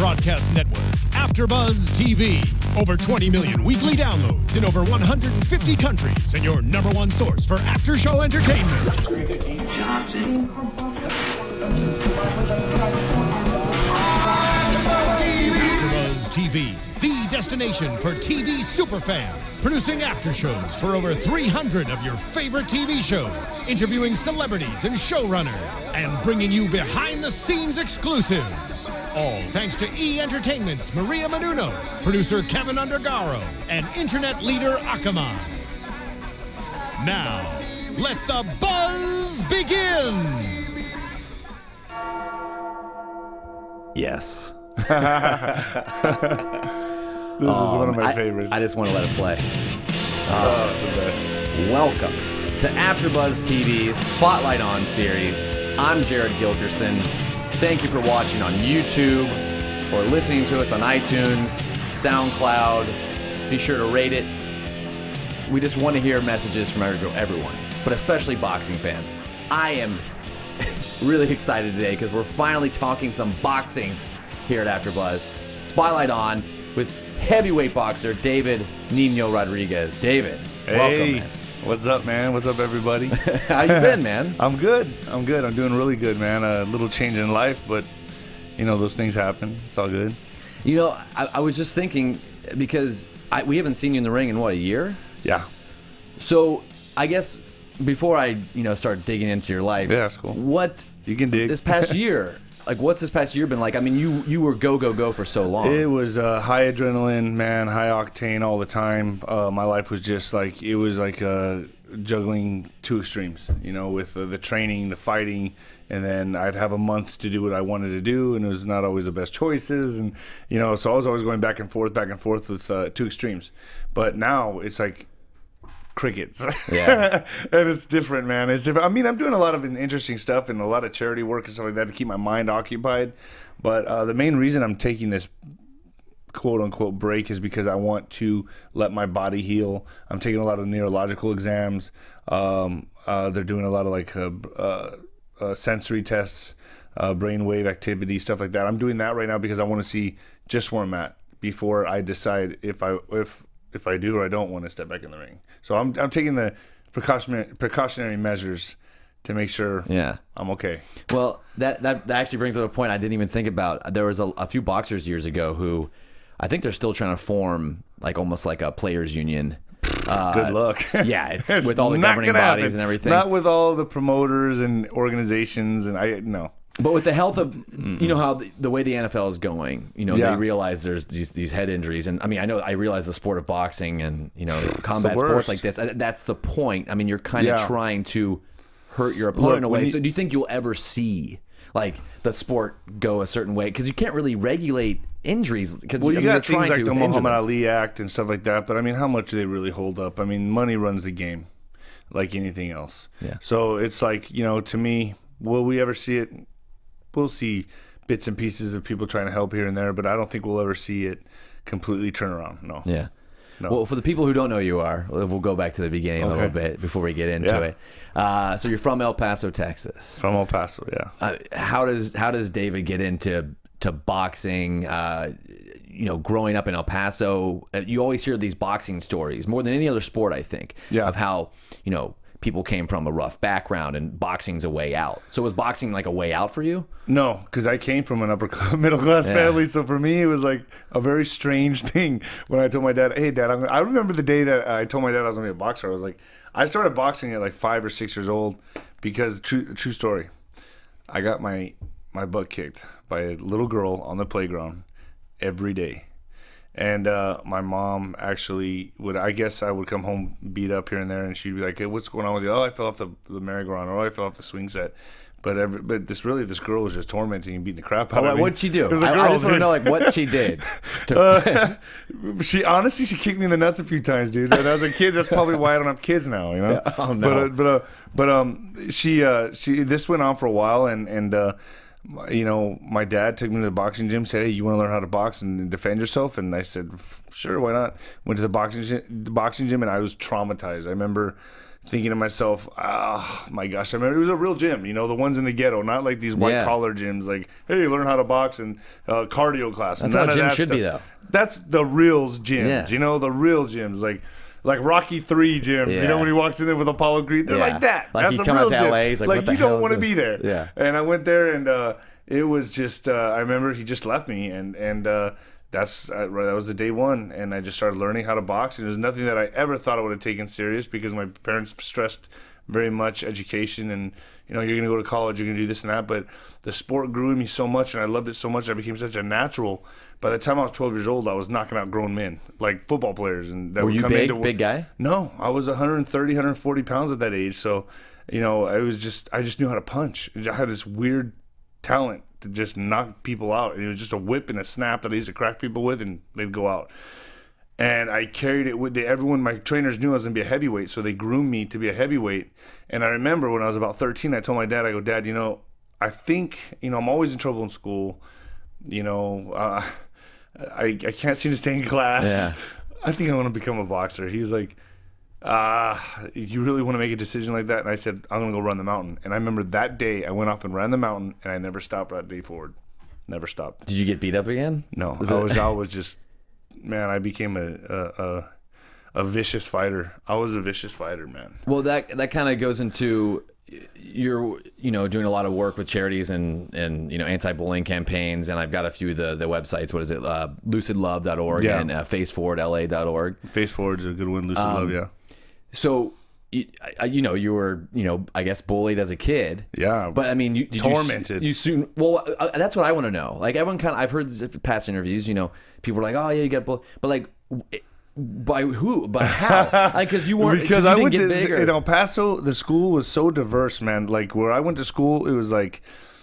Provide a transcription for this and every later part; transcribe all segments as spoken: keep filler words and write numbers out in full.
broadcast network, AFTERBUZZ T V. Over twenty million weekly downloads in over one hundred fifty countries, and your number one source for after-show entertainment. AFTERBUZZ T V, the destination for T V superfans, producing after-shows for over three hundred of your favorite T V shows, interviewing celebrities and showrunners, and bringing you behind-the-scenes exclusives. All thanks to E! Entertainment's Maria Menounos, producer Kevin Undergaro, and internet leader Akamai. Now, let the buzz begin! Yes. This um, is one of my I, favorites. I just want to let it play. Oh, it's the best. Welcome to AFTERBUZZ T V's Spotlight On series. I'm Jared Gilkerson. Thank you for watching on YouTube or listening to us on iTunes, SoundCloud. Be sure to rate it. We just want to hear messages from everyone, but especially boxing fans. I am really excited today because we're finally talking some boxing here at AFTERBUZZ. Spotlight On with heavyweight boxer David Nino Rodriguez. David, hey, welcome, man. What's up, man? What's up, everybody? How you been, man? I'm good. I'm good. I'm doing really good, man. A little change in life, but, you know, those things happen. It's all good. You know, I, I was just thinking, because I, we haven't seen you in the ring in, what, a year? Yeah. So, I guess before I, you know, start digging into your life, yeah, that's cool. What, you can dig. This past year, like, what's this past year been like? I mean, you you were go, go, go for so long. It was uh, high adrenaline, man, high octane all the time. Uh, my life was just like, it was like uh, juggling two extremes, you know, with uh, the training, the fighting, and then I'd have a month to do what I wanted to do, and it was not always the best choices. And, you know, so I was always going back and forth, back and forth with uh, two extremes. But now it's like crickets. Yeah. And it's different, man. It's different. I mean, I'm doing a lot of interesting stuff and a lot of charity work and stuff like that to keep my mind occupied. But uh, the main reason I'm taking this quote unquote break is because I want to let my body heal. I'm taking a lot of neurological exams. Um, uh, they're doing a lot of like uh, uh, uh, sensory tests, uh, brainwave activity, stuff like that. I'm doing that right now because I want to see just where I'm at before I decide if I if if I do or I don't want to step back in the ring. So I'm I'm taking the precautionary precautionary measures to make sure yeah. I'm okay. Well, that, that that actually brings up a point I didn't even think about. There was a, a few boxers years ago who I think they're still trying to form like almost like a players union. Uh, Good luck. Yeah, it's, it's with all the governing bodies happen. and everything. Not with all the promoters and organizations and I no. But with the health of, you know, how the, the way the N F L is going, you know, yeah. they realize there's these, these head injuries. And I mean, I know I realize the sport of boxing and, you know, combat sports like this, that's the point. I mean, you're kind of yeah. trying to hurt your opponent Look, in a way. You, so do you think you'll ever see, like, the sport go a certain way? Because you can't really regulate injuries. Cause, well, you I mean, got things like the Muhammad them. Ali Act and stuff like that. But, I mean, how much do they really hold up? I mean, money runs the game like anything else. Yeah. So it's like, you know, to me, will we ever see it? We'll see bits and pieces of people trying to help here and there, but I don't think we'll ever see it completely turn around. No. Yeah. No. Well, for the people who don't know who you are, we'll go back to the beginning okay. a little bit before we get into yeah. it. Uh, so you're from El Paso, Texas. From El Paso, yeah. Uh, how does how does David get into to boxing? Uh, you know, growing up in El Paso, you always hear these boxing stories more than any other sport, I think. Yeah. Of how, you know, people came from a rough background and boxing's a way out. So was boxing like a way out for you? No, because I came from an upper middle class yeah. family. So for me, it was like a very strange thing when I told my dad, hey, Dad, I'm gonna, I remember the day that I told my dad I was going to be a boxer. I was like, I started boxing at like five or six years old because, true, true story, I got my, my butt kicked by a little girl on the playground every day. And uh, my mom actually would, I guess I would come home beat up here and there, and she'd be like, hey, what's going on with you? Oh, I fell off the, the merry-go-round, or oh, I fell off the swing set. But every, but this really, this girl was just tormenting and beating the crap out oh, of me. What'd she do? I, I just want to know like what she did. To uh, she honestly, she kicked me in the nuts a few times, dude. And as a kid, that's probably why I don't have kids now, you know. Yeah, oh no. But uh, but uh, but um, she uh, she this went on for a while, and and uh, you know, my dad took me to the boxing gym, said, hey, you want to learn how to box and defend yourself? And I said, sure, why not? Went to the boxing gym, the boxing gym, and I was traumatized. I remember thinking to myself, oh, my gosh. I remember it was a real gym, you know, the ones in the ghetto, not like these white-collar yeah. gyms, like, hey, learn how to box and uh, cardio class. That's None how gyms that should stuff. be, though. That's the real gyms, yeah. you know, the real gyms, like, Like Rocky three gyms, yeah. you know, when he walks in there with Apollo Creed, they're yeah. like that. Like That's he a come real out to gym. L A, he's like, like what the you hell don't want to this? be there. Yeah. And I went there, and uh, it was just, uh, I remember he just left me, and and uh, that's uh, that was the day one, and I just started learning how to box. And there's nothing that I ever thought I would have taken serious because my parents stressed very much education, and you know, you're gonna go to college, you're gonna do this and that. But the sport grew in me so much, and I loved it so much, I became such a natural. By the time I was twelve years old, I was knocking out grown men, like football players. And that Were would you come big, into, big guy? No, I was one thirty, one forty pounds at that age. So, you know, I was just, I just knew how to punch. I had this weird talent to just knock people out. And it was just a whip and a snap that I used to crack people with, and they'd go out. And I carried it with the, everyone, my trainers knew I was going to be a heavyweight, so they groomed me to be a heavyweight. And I remember when I was about thirteen, I told my dad, I go, Dad, you know, I think, you know, I'm always in trouble in school. You know, uh, I, I can't seem to stay in class. Yeah. I think I want to become a boxer. He's like, ah, you really want to make a decision like that? And I said, I'm going to go run the mountain. And I remember that day I went off and ran the mountain, and I never stopped that day forward. Never stopped. Did you get beat up again? No. I was, I was just, man, I became a, a, a, a vicious fighter. I was a vicious fighter, man. Well, that, that kind of goes into... You're, you know, doing a lot of work with charities and, and you know, anti-bullying campaigns, and I've got a few of the, the websites. What is it? Uh, lucid love dot org yeah. and uh, face forward L A dot org. Face Forward's a good one, Lucid um, Love, yeah. So, you, you know, you were, you know, I guess bullied as a kid. Yeah. But, I mean, you... Did Tormented. You, you soon... Well, uh, that's what I want to know. Like, everyone kind of... I've heard this past interviews, you know, people are like, oh, yeah, you got bullied. But, like... It, by who? By how? Like, because you weren't. Because you I didn't went get to bigger. in El Paso. The school was so diverse, man. Like where I went to school, it was like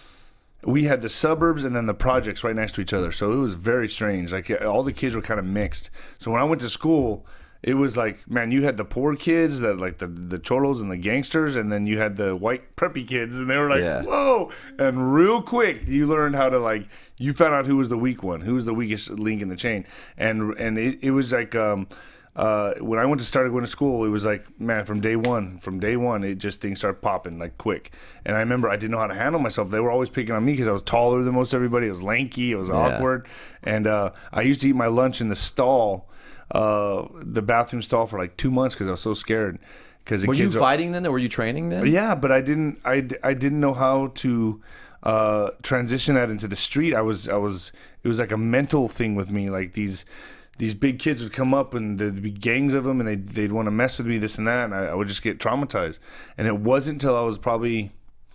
we had the suburbs and then the projects right next to each other. So it was very strange. Like all the kids were kind of mixed. So when I went to school, it was like, man, you had the poor kids, that like the the cholos and the gangsters, and then you had the white preppy kids, and they were like, yeah. whoa! And real quick, you learned how to like. You found out who was the weak one, who was the weakest link in the chain, and and it, it was like. um Uh, when I went to start going to school, it was like, man, from day one, from day one, it just things started popping like quick. And I remember I didn't know how to handle myself. They were always picking on me because I was taller than most everybody. I was lanky. I was yeah. awkward. And uh, I used to eat my lunch in the stall, uh, the bathroom stall, for like two months because I was so scared. Because the were kids you are, fighting then, or were you training then? Yeah, but I didn't. I, I didn't know how to uh, transition that into the street. I was I was. It was like a mental thing with me. Like these. These big kids would come up and there'd be gangs of them, and they'd, they'd want to mess with me, this and that, and I, I would just get traumatized. And it wasn't until I was probably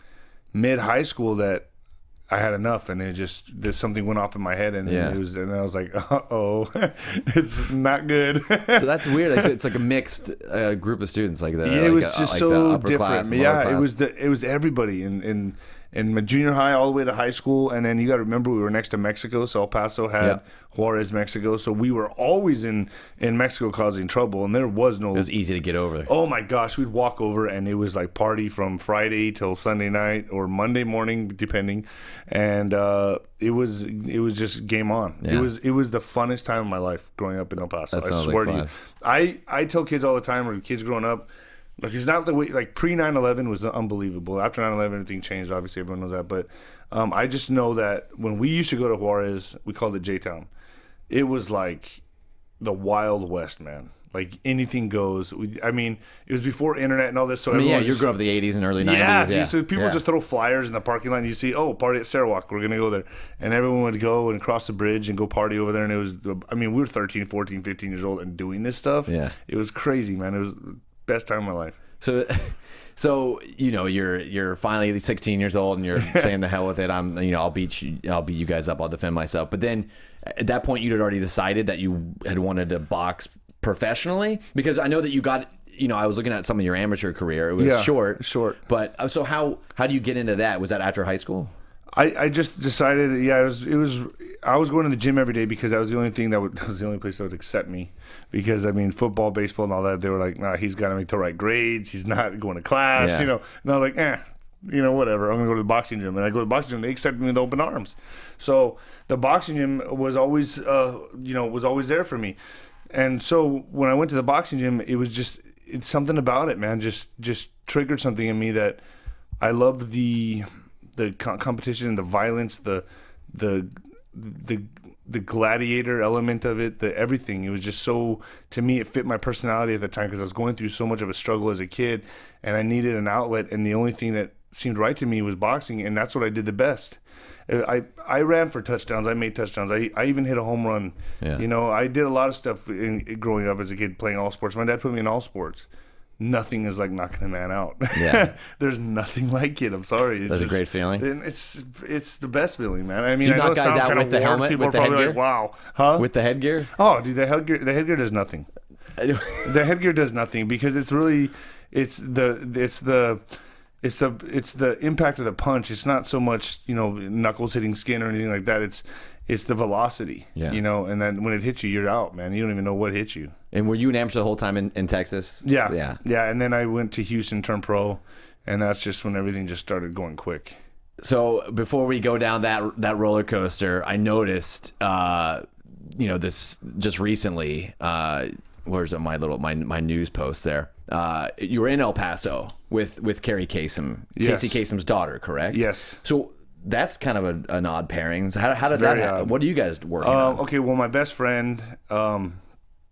mid-high school that I had enough, and it just, there's something went off in my head, and yeah. it was, and I was like, uh-oh, it's not good. So that's weird. Like, it's like a mixed uh, group of students, like that. Yeah, like it was a, just like so upper different. Class, yeah, class. it was the it was everybody in in in my junior high all the way to high school, and then you got to remember we were next to Mexico, so El Paso had yep. Juarez, Mexico, so we were always in in Mexico causing trouble, and there was no. It was easy to get over there. Oh my gosh, we'd walk over, and it was like party from Friday till Sunday night or Monday morning, depending, and uh, it was it was just game on. Yeah. It was it was the funnest time of my life growing up in El Paso. That I swear like to you, I I tell kids all the time, or kids growing up. Like, it's not the way, like, pre nine eleven was unbelievable. After nine eleven, everything changed. Obviously, everyone knows that. But um, I just know that when we used to go to Juarez, we called it J-Town. It was like the Wild West, man. Like, anything goes. We, I mean, it was before internet and all this. So I mean, yeah, was you just, grew up in the eighties and early nineties. Yeah, Yeah, so people yeah. just throw flyers in the parking lot, and you see, oh, party at Sarawak. We're going to go there. And everyone would go and cross the bridge and go party over there. And it was, I mean, we were thirteen, fourteen, fifteen years old and doing this stuff. Yeah. It was crazy, man. It was the best time of my life. So, so you know, you're you're finally sixteen years old, and you're saying the hell with it. I'm, you know, I'll beat you, I'll beat you guys up. I'll defend myself. But then, at that point, you'd already decided that you had wanted to box professionally, because I know that you got. You know, I was looking at some of your amateur career. It was yeah, short, short. But uh, so how how do you get into that? Was that after high school? I, I just decided, yeah, it was, it was, I was going to the gym every day because that was the only thing that would, that was the only place that would accept me. Because, I mean, football, baseball, and all that, they were like, nah, he's got to make the right grades. He's not going to class, yeah. you know. And I was like, eh, you know, whatever. I'm gonna go to the boxing gym, and I go to the boxing gym. They accepted me with open arms. So the boxing gym was always, uh, you know, was always there for me. And so when I went to the boxing gym, it was just it's something about it, man. Just just triggered something in me that I loved the the co competition, the violence, the the the the gladiator element of it, the everything. It was just so, to me, it fit my personality at the time because I was going through so much of a struggle as a kid, and I needed an outlet, and the only thing that seemed right to me was boxing, and that's what I did the best. I I ran for touchdowns. I made touchdowns. I I even hit a home run. Yeah. You know, I did a lot of stuff in, in growing up as a kid, playing all sports. My dad put me in all sports. Nothing is like knocking a man out. Yeah. There's nothing like it. I'm sorry. It's That's just, a great feeling. And it's it's the best feeling, man. I mean, do you I know knock it guys sounds out kind with of the warm. helmet, People with are the probably headgear? like, wow. Huh? With the headgear? Oh, dude, the headgear, the headgear does nothing. The headgear does nothing because it's really, it's the, it's the, it's the, it's the impact of the punch. It's not so much, you know, knuckles hitting skin or anything like that. It's, it's the velocity, yeah. you know, and then when it hits you, you're out, man. You don't even know what hit you. And were you an amateur the whole time in, in Texas? Yeah. Yeah. Yeah. And then I went to Houston, turned pro, and that's just when everything just started going quick. So before we go down that that roller coaster, I noticed, uh, you know, this just recently, uh, where's my little, my, my news post there? Uh, you were in El Paso with, with Carrie Kasem, yes. Casey Kasem's daughter, correct? Yes. So that's kind of a, an odd pairing. So how, how did that happen? What are you guys working uh, on? Okay, well, my best friend, um,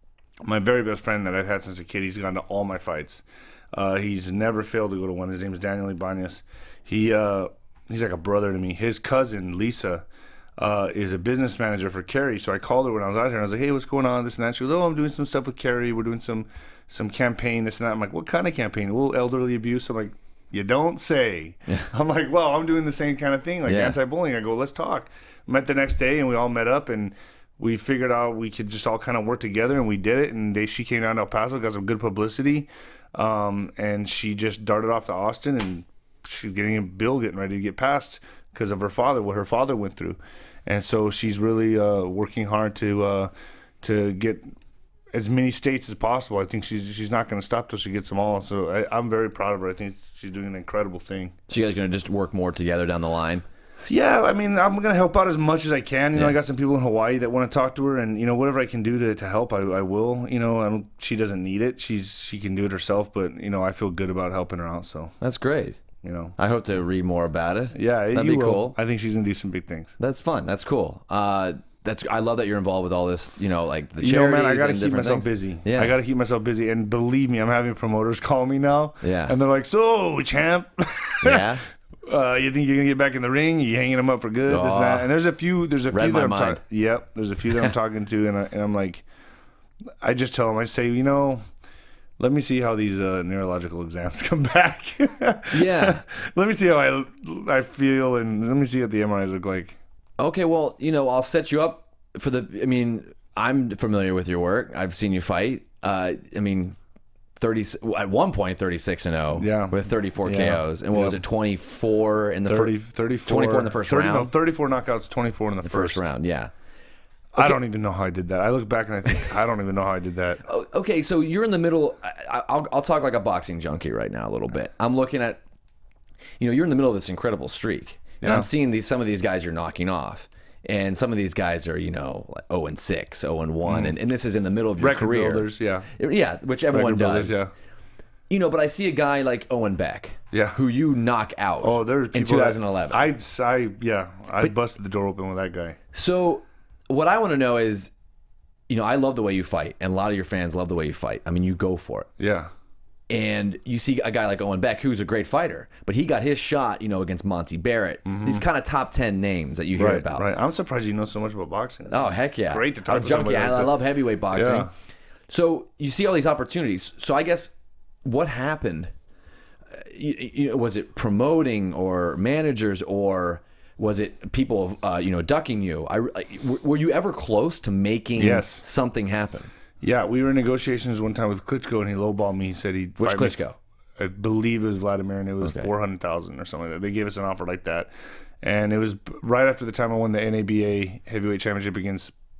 my very best friend that I've had since a kid, he's gone to all my fights. Uh, he's never failed to go to one. His name is Darnell Wilson. He, uh, he's like a brother to me. His cousin, Lisa, uh, is a business manager for Carrie. So I called her when I was out here, and I was like, hey, what's going on, this and that. She goes, oh, I'm doing some stuff with Carrie. We're doing some, some campaign, this and that. I'm like, what kind of campaign? Well, elderly abuse. I'm like, you don't say. Yeah. I'm like, well, I'm doing the same kind of thing, like yeah. anti-bullying. I go, let's talk. Met the next day, and we all met up, and we figured out we could just all kind of work together, and we did it. And they, she came down to El Paso, got some good publicity, um, and she just darted off to Austin, and she's getting a bill getting ready to get passed because of her father, what her father went through. And so she's really uh, working hard to uh, to get as many states as possible. I think she's she's not going to stop till she gets them all. So I, I'm very proud of her. I think she's doing an incredible thing. So you guys going to just work more together down the line? Yeah, I mean, I'm going to help out as much as I can. You yeah. know, I got some people in Hawaii that want to talk to her, and, you know, whatever I can do to, to help, I, I will. You know, I don't, she doesn't need it. She's She can do it herself, but, you know, I feel good about helping her out. So that's great. You know, I hope to read more about it. Yeah, that'd you be will. cool. I think she's going to do some big things. That's fun. That's cool. Uh, That's I love that you're involved with all this, you know, like the charities. You know, man, I gotta and keep myself things. busy. Yeah, I gotta keep myself busy, and believe me, I'm having promoters call me now. Yeah, and they're like, "So, champ, yeah, uh, you think you're gonna get back in the ring? You hanging them up for good? Oh, this and that?" And there's a few, there's a read few my that I'm mind. talking. Yep, there's a few that I'm talking to, and, I, and I'm like, I just tell them, I say, you know, let me see how these uh, neurological exams come back. Yeah, let me see how I I feel, and let me see what the M R Is look like. Okay, well, you know, I'll set you up for the. I mean, I'm familiar with your work. I've seen you fight. Uh, I mean, thirty at one point, thirty-six and zero. Yeah, with thirty-four yeah. K Os. And what yep. was it? twenty-four in the thirty, first. thirty-four, twenty-four in the first thirty, round. No, thirty-four knockouts, twenty-four in the, the first. first round. Yeah. Okay. I don't even know how I did that. I look back and I think I don't even know how I did that. Okay, so you're in the middle. I, I'll I'll talk like a boxing junkie right now a little bit. I'm looking at, you know, you're in the middle of this incredible streak, and yeah. I'm seeing these some of these guys you're knocking off. And some of these guys are, you know, like oh and six, oh and one, mm. and, and this is in the middle of your Record career. builders, yeah. Yeah, which everyone Record does. builders, yeah. You know, but I see a guy like Owen Beck, yeah, who you knock out oh, there's in two thousand eleven. That, I, I, yeah, I but, busted the door open with that guy. So what I want to know is, you know, I love the way you fight, and a lot of your fans love the way you fight. I mean, you go for it. Yeah. And you see a guy like Owen Beck, who's a great fighter, but he got his shot, you know, against Monty Barrett. Mm-hmm. These kind of top ten names that you hear right, about. Right. I'm surprised you know so much about boxing. Oh, heck yeah. It's great to talk I'm to junkie. somebody I, like I love heavyweight boxing. Yeah. So you see all these opportunities. So I guess what happened? You, you, was it promoting or managers, or was it people, uh, you know, ducking you? I, were you ever close to making yes. something happen? Yeah, we were in negotiations one time with Klitschko, and he lowballed me. He said he'd Which fight Klitschko? Me. I believe it was Vladimir, and it was okay. four hundred thousand or something like that. They gave us an offer like that, and it was right after the time I won the N A B A Heavyweight Championship against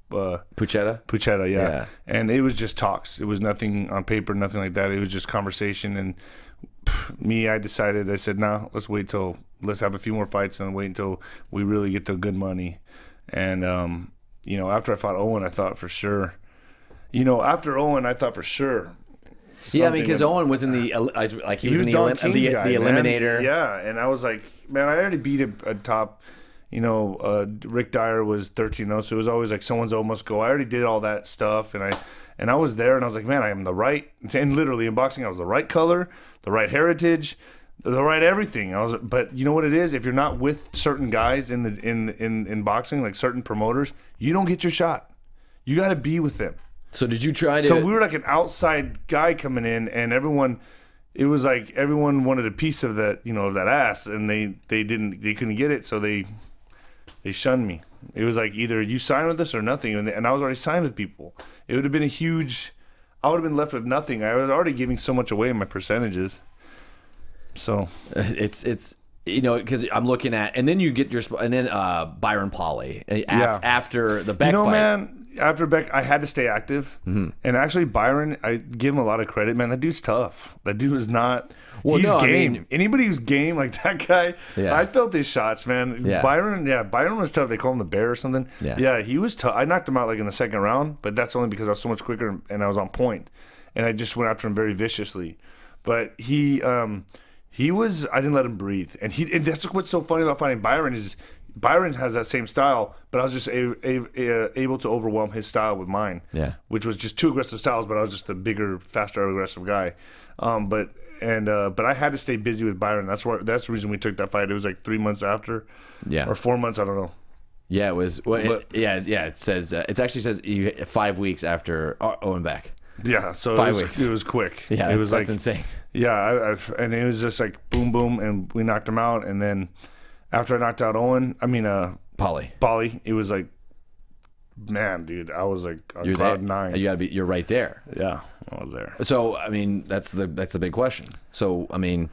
uh, Pucheta? Pucheta, yeah. Yeah. And it was just talks. It was nothing on paper, nothing like that. It was just conversation. And pff, me, I decided, I said, no, nah, let's wait till, let's have a few more fights and wait until we really get the good money. And, um, you know, after I fought Owen, I thought for sure, you know, after Owen, I thought for sure. Yeah, I mean, because Owen was in the, like, he, he was, in the, elim the, guy, the eliminator. Man. Yeah, and I was like, man, I already beat a, a top, you know, uh, Rick Dyer was thirteen oh, so it was always like someone's almost go. I already did all that stuff, and I and I was there, and I was like, man, I am the right, and literally in boxing, I was the right color, the right heritage, the right everything. I was, but you know what it is? If you're not with certain guys in the in in in boxing, like certain promoters, you don't get your shot. You got to be with them. So did you try to? So we were like an outside guy coming in, and everyone, it was like everyone wanted a piece of that, you know, of that ass, and they they didn't, they couldn't get it, so they they shunned me. It was like either you sign with us or nothing, and, and I was already signed with people. It would have been a huge. I would have been left with nothing. I was already giving so much away in my percentages. So it's it's. You know, because I'm looking at, and then you get your, and then uh, Byron Pauly af yeah. after the Beck you know, fight. man, after Beck, I had to stay active, mm-hmm. and actually Byron, I give him a lot of credit, man. That dude's tough. That dude is not. Well, he's no, game. I mean, Anybody who's game like that guy, yeah. I felt his shots, man. Yeah. Byron, yeah, Byron was tough. They call him the Bear or something. Yeah, yeah, he was tough. I knocked him out like in the second round, but that's only because I was so much quicker and I was on point, and I just went after him very viciously. But he. um He was, I didn't let him breathe. And he, and that's what's so funny about fighting Byron is Byron has that same style, but I was just a, a, a, able to overwhelm his style with mine. Yeah. Which was just two aggressive styles, but I was just a bigger, faster, aggressive guy. Um, but and uh, but I had to stay busy with Byron. That's why that's the reason we took that fight. It was like three months after. Yeah. Or four months, I don't know. Yeah, it was. Well, but, it, yeah, yeah. It says uh, it actually says you, five weeks after Owen Beck. Yeah, so Five it was, weeks. It was quick. Yeah, it was that's like insane. Yeah, I, I, and it was just like boom, boom, and we knocked him out. And then after I knocked out Owen, I mean, uh, Pauly, Pauly, it was like, man, dude, I was like on you're cloud there. nine. You gotta be. You're right there. Yeah, I was there. So I mean, that's the that's the big question. So I mean.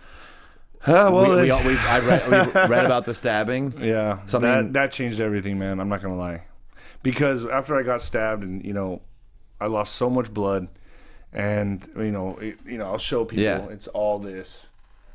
Uh, well, we, it, we, all, we, I read, we read about the stabbing. Yeah, so, I that mean, that changed everything, man. I'm not gonna lie, because after I got stabbed, and you know, I lost so much blood. And you know, it, you know, I'll show people. Yeah. It's all this.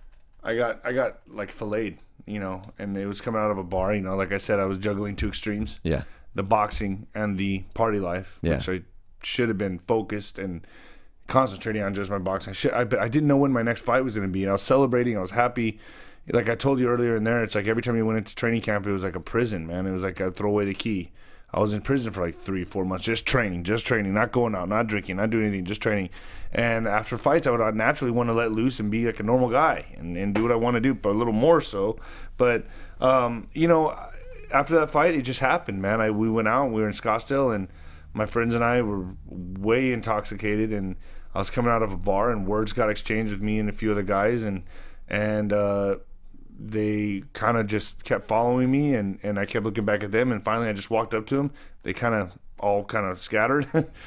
I got, I got like filleted, you know, and it was coming out of a bar. You know, like I said, I was juggling two extremes. Yeah. The boxing and the party life, yeah. which I should have been focused and concentrating on just my boxing. I, should, I, I didn't know when my next fight was going to be. And I was celebrating. I was happy. Like I told you earlier in there, it's like every time you went into training camp, it was like a prison, man. It was like I'd throw away the key. I was in prison for like three, four months, just training, just training, not going out, not drinking, not doing anything, just training. And after fights, I would naturally want to let loose and be like a normal guy and, and do what I want to do, but a little more so. But, um, you know, after that fight, it just happened, man. I, we went out, we were in Scottsdale, and my friends and I were way intoxicated, and I was coming out of a bar, and words got exchanged with me and a few other guys, and, and, uh, they kind of just kept following me, and, and I kept looking back at them, and finally I just walked up to them. They kind of all kind of scattered,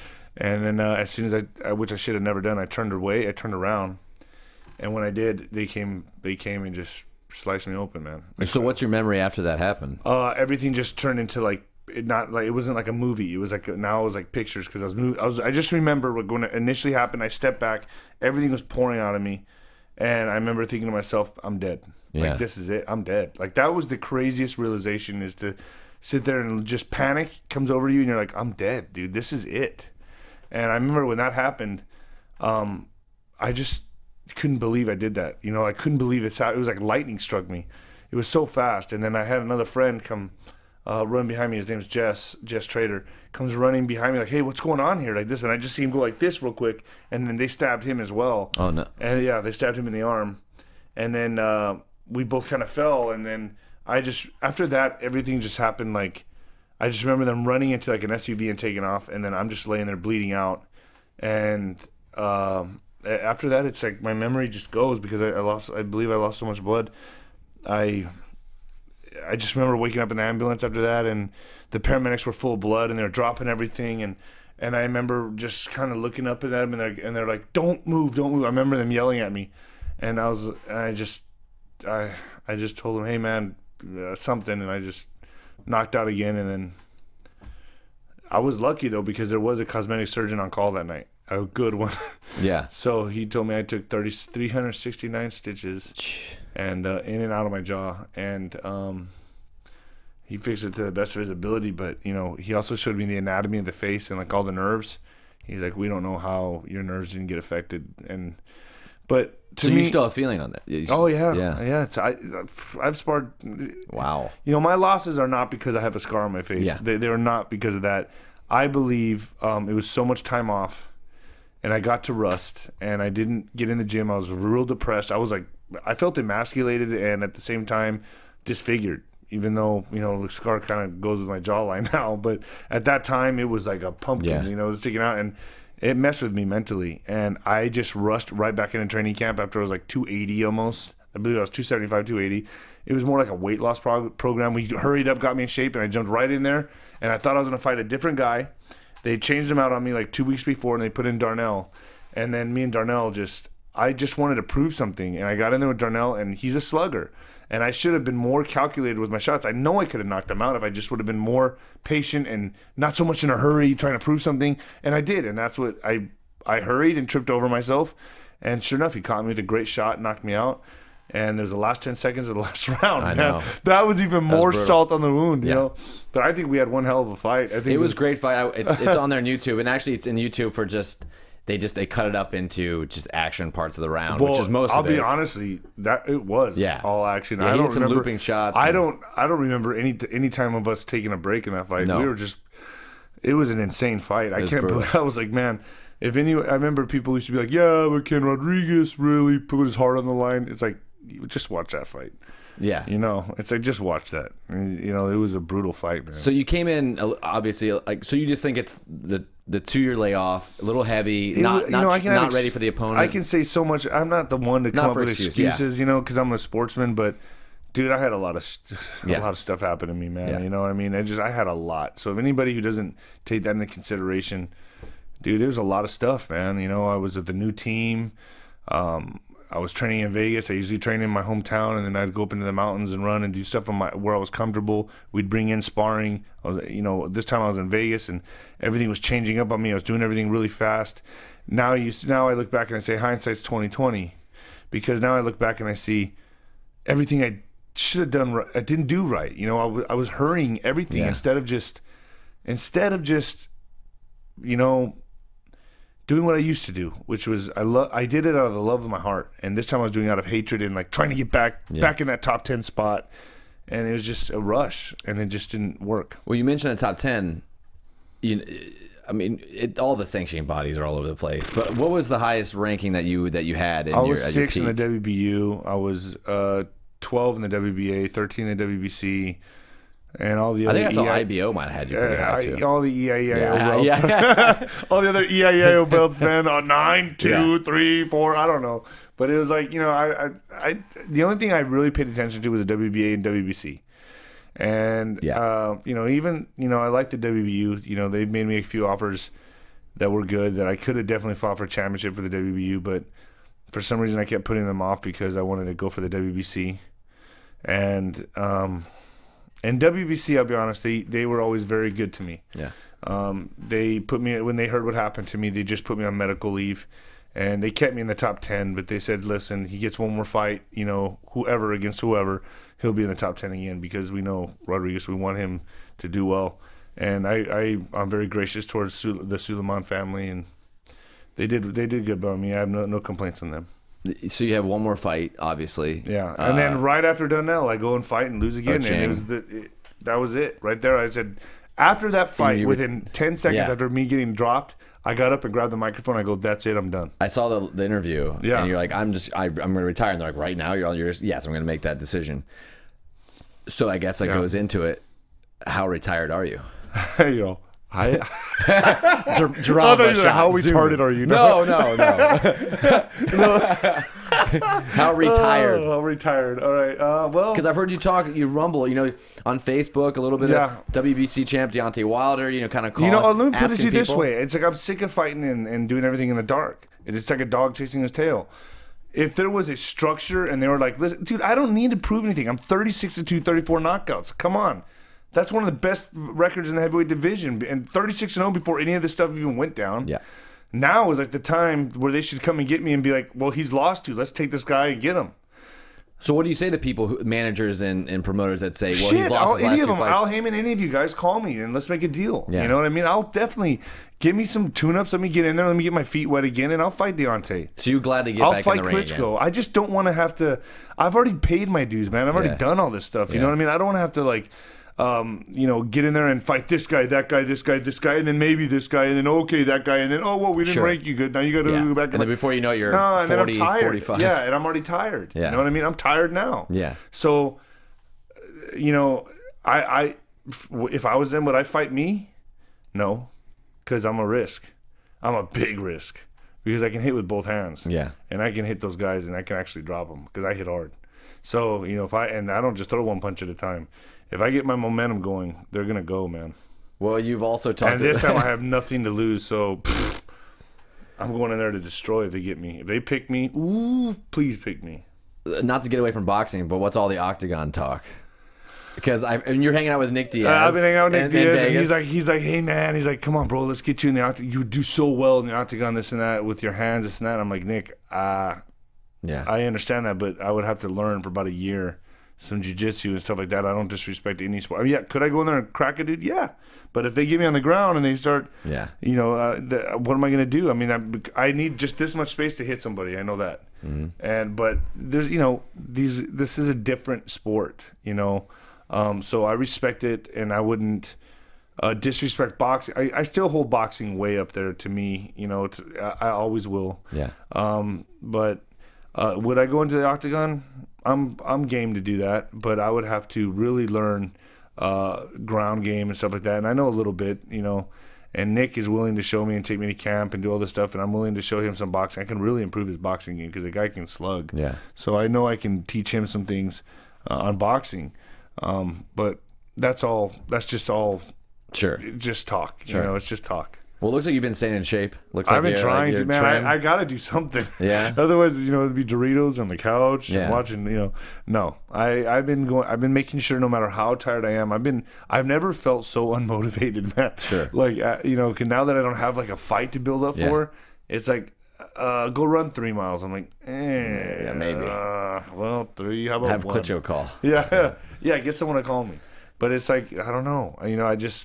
and then uh, as soon as I, which I should have never done, I turned away, I turned around, and when I did, they came, they came and just sliced me open, man. Like, so what's your memory after that happened? Uh, everything just turned into like, it not like it wasn't like a movie. It was like now it was like pictures because I was moving. I was I just remember when it initially happened. I stepped back, everything was pouring out of me, and I remember thinking to myself, I'm dead. Yeah. Like, this is it. I'm dead. Like, that was the craziest realization, is to sit there and just panic comes over you, and you're like, I'm dead, dude. This is it. And I remember when that happened, um, I just couldn't believe I did that. You know, I couldn't believe it. It was like lightning struck me. It was so fast. And then I had another friend come uh, run behind me. His name's Jess, Jess Trader. Comes running behind me like, hey, what's going on here? Like this. And I just see him go like this real quick. And then they stabbed him as well. Oh, no. And, yeah, they stabbed him in the arm. And then... Uh, we both kind of fell, and then I just, after that, everything just happened. Like, I just remember them running into like an S U V and taking off, and then I'm just laying there bleeding out. And um, after that, it's like my memory just goes, because I, I lost, I believe I lost so much blood. I, I just remember waking up in the ambulance after that, and the paramedics were full of blood, and they were dropping everything, and and I remember just kind of looking up at them, and they're and they're like, "Don't move, don't move." I remember them yelling at me, and I was, and I just. I I just told him, hey man, uh, something, and I just knocked out again, and then I was lucky though because there was a cosmetic surgeon on call that night, a good one. Yeah. So he told me I took three hundred sixty-nine stitches, and uh, in and out of my jaw, and um, he fixed it to the best of his ability. But you know, he also showed me the anatomy of the face and like all the nerves. He's like, we don't know how your nerves didn't get affected, and but. To so me, you still have a feeling on that? You oh yeah, yeah. yeah. It's, I, I've sparred. Wow. You know, my losses are not because I have a scar on my face. Yeah. They, they are not because of that. I believe um, it was so much time off, and I got to rust, and I didn't get in the gym. I was real depressed. I was like, I felt emasculated, and at the same time, disfigured. Even though you know the scar kind of goes with my jawline now, but at that time it was like a pumpkin. Yeah. You know, it was sticking out and. It messed with me mentally, and I just rushed right back into training camp after I was like two eighty almost. I believe I was two seventy-five, two eighty. It was more like a weight loss prog program. We hurried up, got me in shape, and I jumped right in there, and I thought I was going to fight a different guy. They changed him out on me like two weeks before, and they put in Darnell. And then me and Darnell just, I just wanted to prove something, and I got in there with Darnell, and he's a slugger. And I should have been more calculated with my shots. I know I could have knocked him out if I just would have been more patient and not so much in a hurry trying to prove something. And I did, and that's what I I hurried and tripped over myself. And sure enough, he caught me with a great shot, knocked me out. And it was the last ten seconds of the last round. I man. know. That was even more was salt on the wound, yeah. you know. But I think we had one hell of a fight. I think it, it was a great fight. I, it's it's on there on YouTube, and actually it's in YouTube for just. They just they cut it up into just action parts of the round, well, which is most I'll of it. be honestly, that it was yeah. all action. Yeah, I he don't had some remember looping shots. I and, don't I don't remember any any time of us taking a break in that fight. No. We were just it was an insane fight. I can't believe I was like, man, if any I remember people used to be like, yeah, but Ken Rodriguez really put his heart on the line. It's like, just watch that fight. Yeah. You know, it's like, just watch that. You know, it was a brutal fight, man. So you came in, obviously, like, so you just think it's the the two-year layoff, a little heavy, not, you not, know, I can not ready for the opponent. I can say so much. I'm not the one to come up with excuse, excuses, yeah. you know, because I'm a sportsman, but dude, I had a lot of a yeah. lot of stuff happen to me, man. Yeah. You know what I mean? I just I had a lot. So if anybody who doesn't take that into consideration, dude, there's a lot of stuff, man. You know, I was at the new team. Um, I was training in Vegas. I usually train in my hometown, and then I'd go up into the mountains and run and do stuff on my where I was comfortable. We'd bring in sparring. I was, you know, this time I was in Vegas, and everything was changing up on me. I was doing everything really fast. Now, you now I look back and I say hindsight's twenty twenty, because now I look back and I see everything I should have done. Right, I didn't do right. You know, I was I was hurrying everything yeah. instead of just instead of just, you know. doing what I used to do, which was I love. I did it out of the love of my heart, and this time I was doing it out of hatred and like trying to get back yeah. back in that top ten spot, and it was just a rush, and it just didn't work. Well, you mentioned the top ten. You, I mean, it, all the sanctioning bodies are all over the place. But what was the highest ranking that you that you had? In I your, was at six your in the peak? W B U. I was uh, twelve in the W B A, thirteen in the W B C. And all the I other think that's E I all I B O might have had you pretty uh, high I, too. all the E I E I O Yeah, belts. yeah. all the other E I E I O belts, man, on nine, two, Yeah. three, four, I don't know. But it was like, you know, I, I, I, the only thing I really paid attention to was the W B A and W B C. And, Yeah. uh, you know, even, you know, I like the W B U. You know, they made me a few offers that were good that I could have definitely fought for a championship for the W B U, but for some reason I kept putting them off because I wanted to go for the W B C. And, um, and W B C, I'll be honest, they, they were always very good to me. Yeah. Um, they put me, when they heard what happened to me, they just put me on medical leave, and they kept me in the top ten, but they said, listen, he gets one more fight, you know, whoever against whoever, he'll be in the top ten again, because we know Rodriguez, we want him to do well. And I, I, I'm very gracious towards Sul the Suleiman family, and they did they did good by me. I have no, no complaints on them. So you have one more fight, obviously. Yeah, and uh, then right after Darnell, I go and fight and lose again, Ochieng. and it was the, it, that was it right there. I said, after that fight, you- within ten seconds Yeah. after me getting dropped, I got up and grabbed the microphone. I go, that's it, I'm done. I saw the, the interview, Yeah. and you're like, I'm just, I, I'm going to retire. And they're like, right now, you're on yours. Yes, I'm going to make that decision. So I guess that Yeah. goes into it. How retired are you? you know, I. Drama Oh, no, shot, how zoom. retarded are you? No, no, no. How retired? Oh, retired. All right. Uh, well, Because I've heard you talk, you rumble, you know, on Facebook, a little bit Yeah. of W B C champ Deontay Wilder, you know, kind of call. you know, uh, let me put it to asking you this people. way: it's like I'm sick of fighting and, and doing everything in the dark. It's like a dog chasing his tail. If there was a structure and they were like, listen, dude, I don't need to prove anything. I'm thirty-six to two, thirty-four knockouts. Come on. That's one of the best records in the heavyweight division, and thirty-six and oh before any of this stuff even went down. Yeah. Now is like the time where they should come and get me and be like, well, he's lost to. Let's take this guy and get him. So what do you say to people, who, managers and, and promoters that say, well, Shit, he's lost I'll, his any last of two them, fights? Al Heyman, any of you guys, call me and let's make a deal. Yeah. You know what I mean? I'll definitely give me some tune-ups. Let me get in there. Let me get my feet wet again, and I'll fight Deontay. So you glad to get I'll back fight in the ring Klitschko. again? I just don't want to have to. I've already paid my dues, man. I've already Yeah. done all this stuff. You Yeah. know what I mean? I don't want to have to like. Um, you know, get in there and fight this guy, that guy, this guy, this guy, and then maybe this guy, and then okay, that guy, and then oh well, we didn't Sure. rank you good. Now you got to Yeah. go back. And then before you know it, you're no, and forty, then I'm tired. forty-five. Yeah, and I'm already tired. Yeah. You know what I mean? I'm tired now. Yeah. So, you know, I, I, if I was them, would I fight me? No, because I'm a risk. I'm a big risk because I can hit with both hands. Yeah. And I can hit those guys, and I can actually drop them because I hit hard. So, you know, if I and I don't just throw one punch at a time. If I get my momentum going, they're gonna go, man. Well, you've also talked. And this time I have nothing to lose, so pfft, I'm going in there to destroy if they get me. If they pick me, ooh, please pick me. Not to get away from boxing, but what's all the octagon talk? Because I and you're hanging out with Nick Diaz. Uh, I've been hanging out with Nick in, Diaz, in and Vegas. he's like, he's like, hey man, he's like, come on, bro, let's get you in the octagon. You do so well in the octagon, this and that, with your hands, this and that. I'm like, Nick, uh, yeah, I understand that, but I would have to learn for about a year some jiu-jitsu and stuff like that. I don't disrespect any sport. I mean, yeah, could I go in there and crack a dude? Yeah. But if they get me on the ground and they start, yeah, you know, uh, the, what am I going to do? I mean, I, I need just this much space to hit somebody. I know that. Mm-hmm. And but there's, you know, these this is a different sport, you know. Um, so I respect it, and I wouldn't uh, disrespect boxing. I, I still hold boxing way up there to me, you know. To, I, I always will. Yeah. Um, but uh, would I go into the octagon? I'm I'm game to do that, but I would have to really learn uh, ground game and stuff like that. And I know a little bit, you know. And Nick is willing to show me and take me to camp and do all this stuff, and I'm willing to show him some boxing. I can really improve his boxing game because the guy can slug. Yeah. So I know I can teach him some things uh, on boxing, um, but that's all. That's just all. Sure. Just talk. Sure. You know, it's just talk. Well, it looks like you've been staying in shape. Looks like I've been you're, trying like to, man. trim. I, I got to do something. Yeah. Otherwise, you know, it'd be Doritos on the couch Yeah. and watching. You know, no. I I've been going. I've been making sure, no matter how tired I am, I've been. I've never felt so unmotivated, man. Sure. Like uh, you know, 'cause now that I don't have like a fight to build up Yeah. for, it's like, uh, go run three miles. I'm like, eh, Yeah, maybe. Uh, well, three. How about Have one? Klitschko call. Yeah, yeah, yeah. Get someone to call me. But it's like I don't know. You know, I just.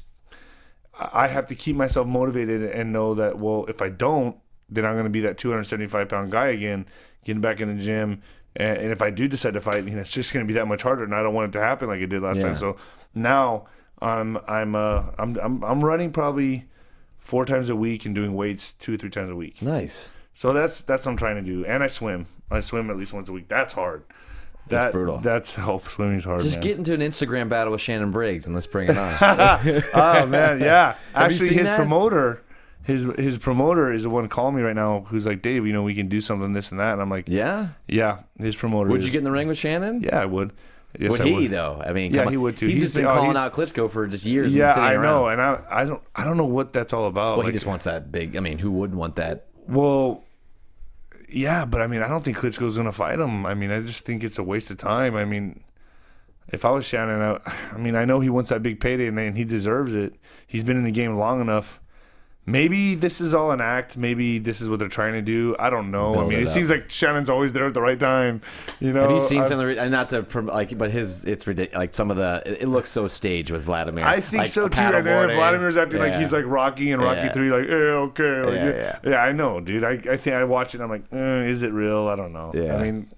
I have to keep myself motivated and know that, well, if I don't, then I'm going to be that two hundred seventy-five pound guy again, getting back in the gym. And, and if I do decide to fight, you know, it's just going to be that much harder, and I don't want it to happen like it did last Yeah. time. So now I'm I'm uh I'm I'm I'm running probably four times a week and doing weights two or three times a week. Nice. So that's that's what I'm trying to do, and I swim. I swim at least once a week. That's hard. That's That, brutal. That's help. Swimming's hard. Just man. get into an Instagram battle with Shannon Briggs and let's bring it on. Oh man, yeah. Have you Actually, seen his that? promoter, his his promoter is the one calling me right now. Who's like, Dave, you know, we can do something, this and that. And I'm like, Yeah. yeah. His promoter. Would is, you get in the ring with Shannon? Yeah, I would. Yes, Would I he would. though? I mean, Yeah, come on. he would, too. He's, He's just been the- oh, calling he's- out Klitschko for just years. Yeah, and sitting I around. know, and I I don't I don't know what that's all about. Well, he Like, just wants that big. I mean, who wouldn't want that? well, yeah, but I mean, I don't think Klitschko's gonna fight him. I mean, I just think it's a waste of time. I mean. If I was Shannon, I, I mean, I know he wants that big payday, and, and he deserves it. He's been in the game long enough. Maybe this is all an act. Maybe this is what they're trying to do. I don't know. Build I mean, it it, up. seems like Shannon's always there at the right time. You know, Have you seen I, some of the? Not to prom- like, but his it's ridiculous. Like some of the, it, it looks so staged with Vladimir. I think like, so too. And then paddleboarding. Vladimir's acting like Yeah. he's like Rocky and Rocky Yeah. Three, like, eh, okay, like, Yeah, yeah, yeah. I know, dude. I I think I watch it. and I'm like, eh, is it real? I don't know. Yeah. I mean.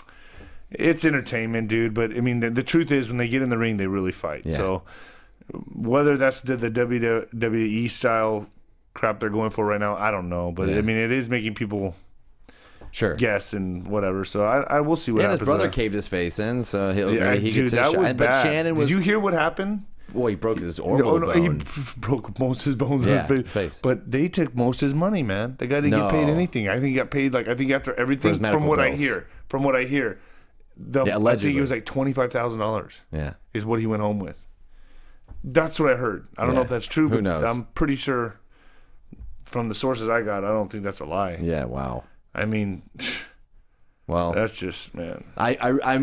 It's entertainment, dude. But I mean, the, the truth is, when they get in the ring, they really fight. Yeah. So, whether that's the, the W W E style crap they're going for right now, I don't know. But Yeah. I mean, it is making people Sure. guess and whatever. So I, I will see what And his happens. brother there. caved his face in, so he'll Yeah, maybe he dude, gets his that shot. was But bad. Shannon was. Did you hear what happened? Well, he broke his orbital No, no, he bone. b- broke most of his bones in Yeah, his face. face. But they took most of his money, man. The guy didn't get paid No. anything. I think he got paid like I think after everything. his medical From what I bills. hear, from what I hear, the, Yeah, I think allegedly. it was like twenty five thousand dollars. Yeah. Is what he went home with. That's what I heard. I don't know Yeah. if that's true, Who but knows? I'm pretty sure from the sources I got, I don't think that's a lie. Yeah. Wow. I mean, Well, that's just man. I, I I'm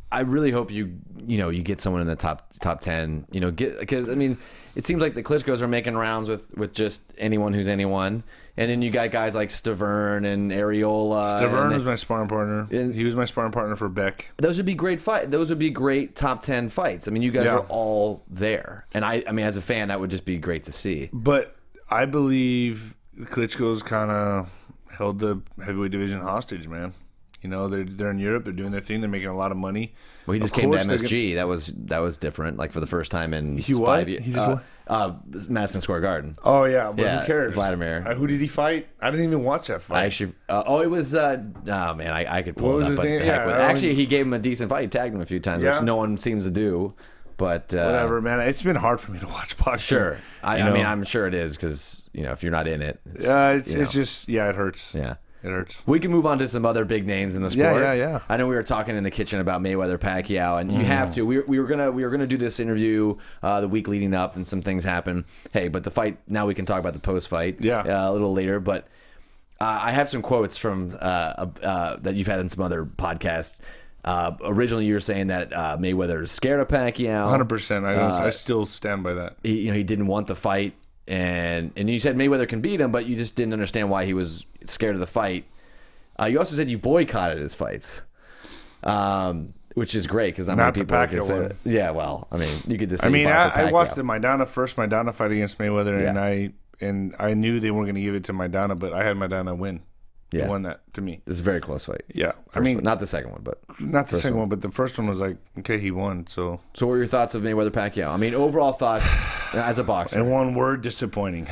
I really hope you you know you get someone in the top top ten. You know, get because I mean, it seems like the Klitschko's are making rounds with with just anyone who's anyone, and then you got guys like Stavern and Areola. Stavern was my sparring partner. And he was my sparring partner for Beck. Those would be great fight. Those would be great top ten fights. I mean, you guys yeah. are all there, and I I mean, as a fan, that would just be great to see. But I believe Klitschko's kind of held the heavyweight division hostage, man. You know, they're they're in Europe. They're doing their thing. They're making a lot of money. Well, he just of came to course M S G. That was that was different. Like for the first time in he five what? years. He just uh, what? Uh, Madison Square Garden. Oh yeah, but yeah, who cares? Vladimir. Uh, who did he fight? I didn't even watch that fight. I actually. Uh, oh, it was. Uh, oh man, I, I could pull What it was up. his But name? heck Yeah, with- I actually, don't- he gave him a decent fight. He tagged him a few times, Yeah. which no one seems to do. But uh, Whatever, man. It's been hard for me to watch boxing. Sure, I, You I mean, know? I'm sure it is because you know if you're not in it, it's, Uh, it's, you know. it's just yeah, it hurts. yeah. It hurts. We can move on to some other big names in the Yeah, sport. yeah, yeah. I know we were talking in the kitchen about Mayweather Pacquiao, and you Mm. have to. We, we were gonna we were gonna do this interview uh, the week leading up, and some things happened. Hey, but the fight now we can talk about the post fight. Yeah. uh, a little later. But uh, I have some quotes from uh, uh, that you've had in some other podcasts. Uh, originally, you were saying that uh, Mayweather is scared of Pacquiao. one hundred percent. I, Uh, I still stand by that. He, you know, he didn't want the fight, and and you said Mayweather can beat him, but you just didn't understand why he was scared of the fight. Uh, you also said you boycotted his fights, um, which is great because not many Not the people Pacquiao can say one. that. Yeah, well, I mean, you could just say I mean, you bought I, for I watched Pacquiao. the Maidana first Maidana fight against Mayweather, and Yeah. I and I knew they weren't going to give it to Maidana, but I had Maidana win. Yeah. He won that to me. This is a very close fight. Yeah, First I mean, one. Not the second one, but not the first second one. one, but the first one was like, okay, he won. So, So, what were your thoughts of Mayweather Pacquiao? I mean, overall thoughts as a boxer. in one word, disappointing.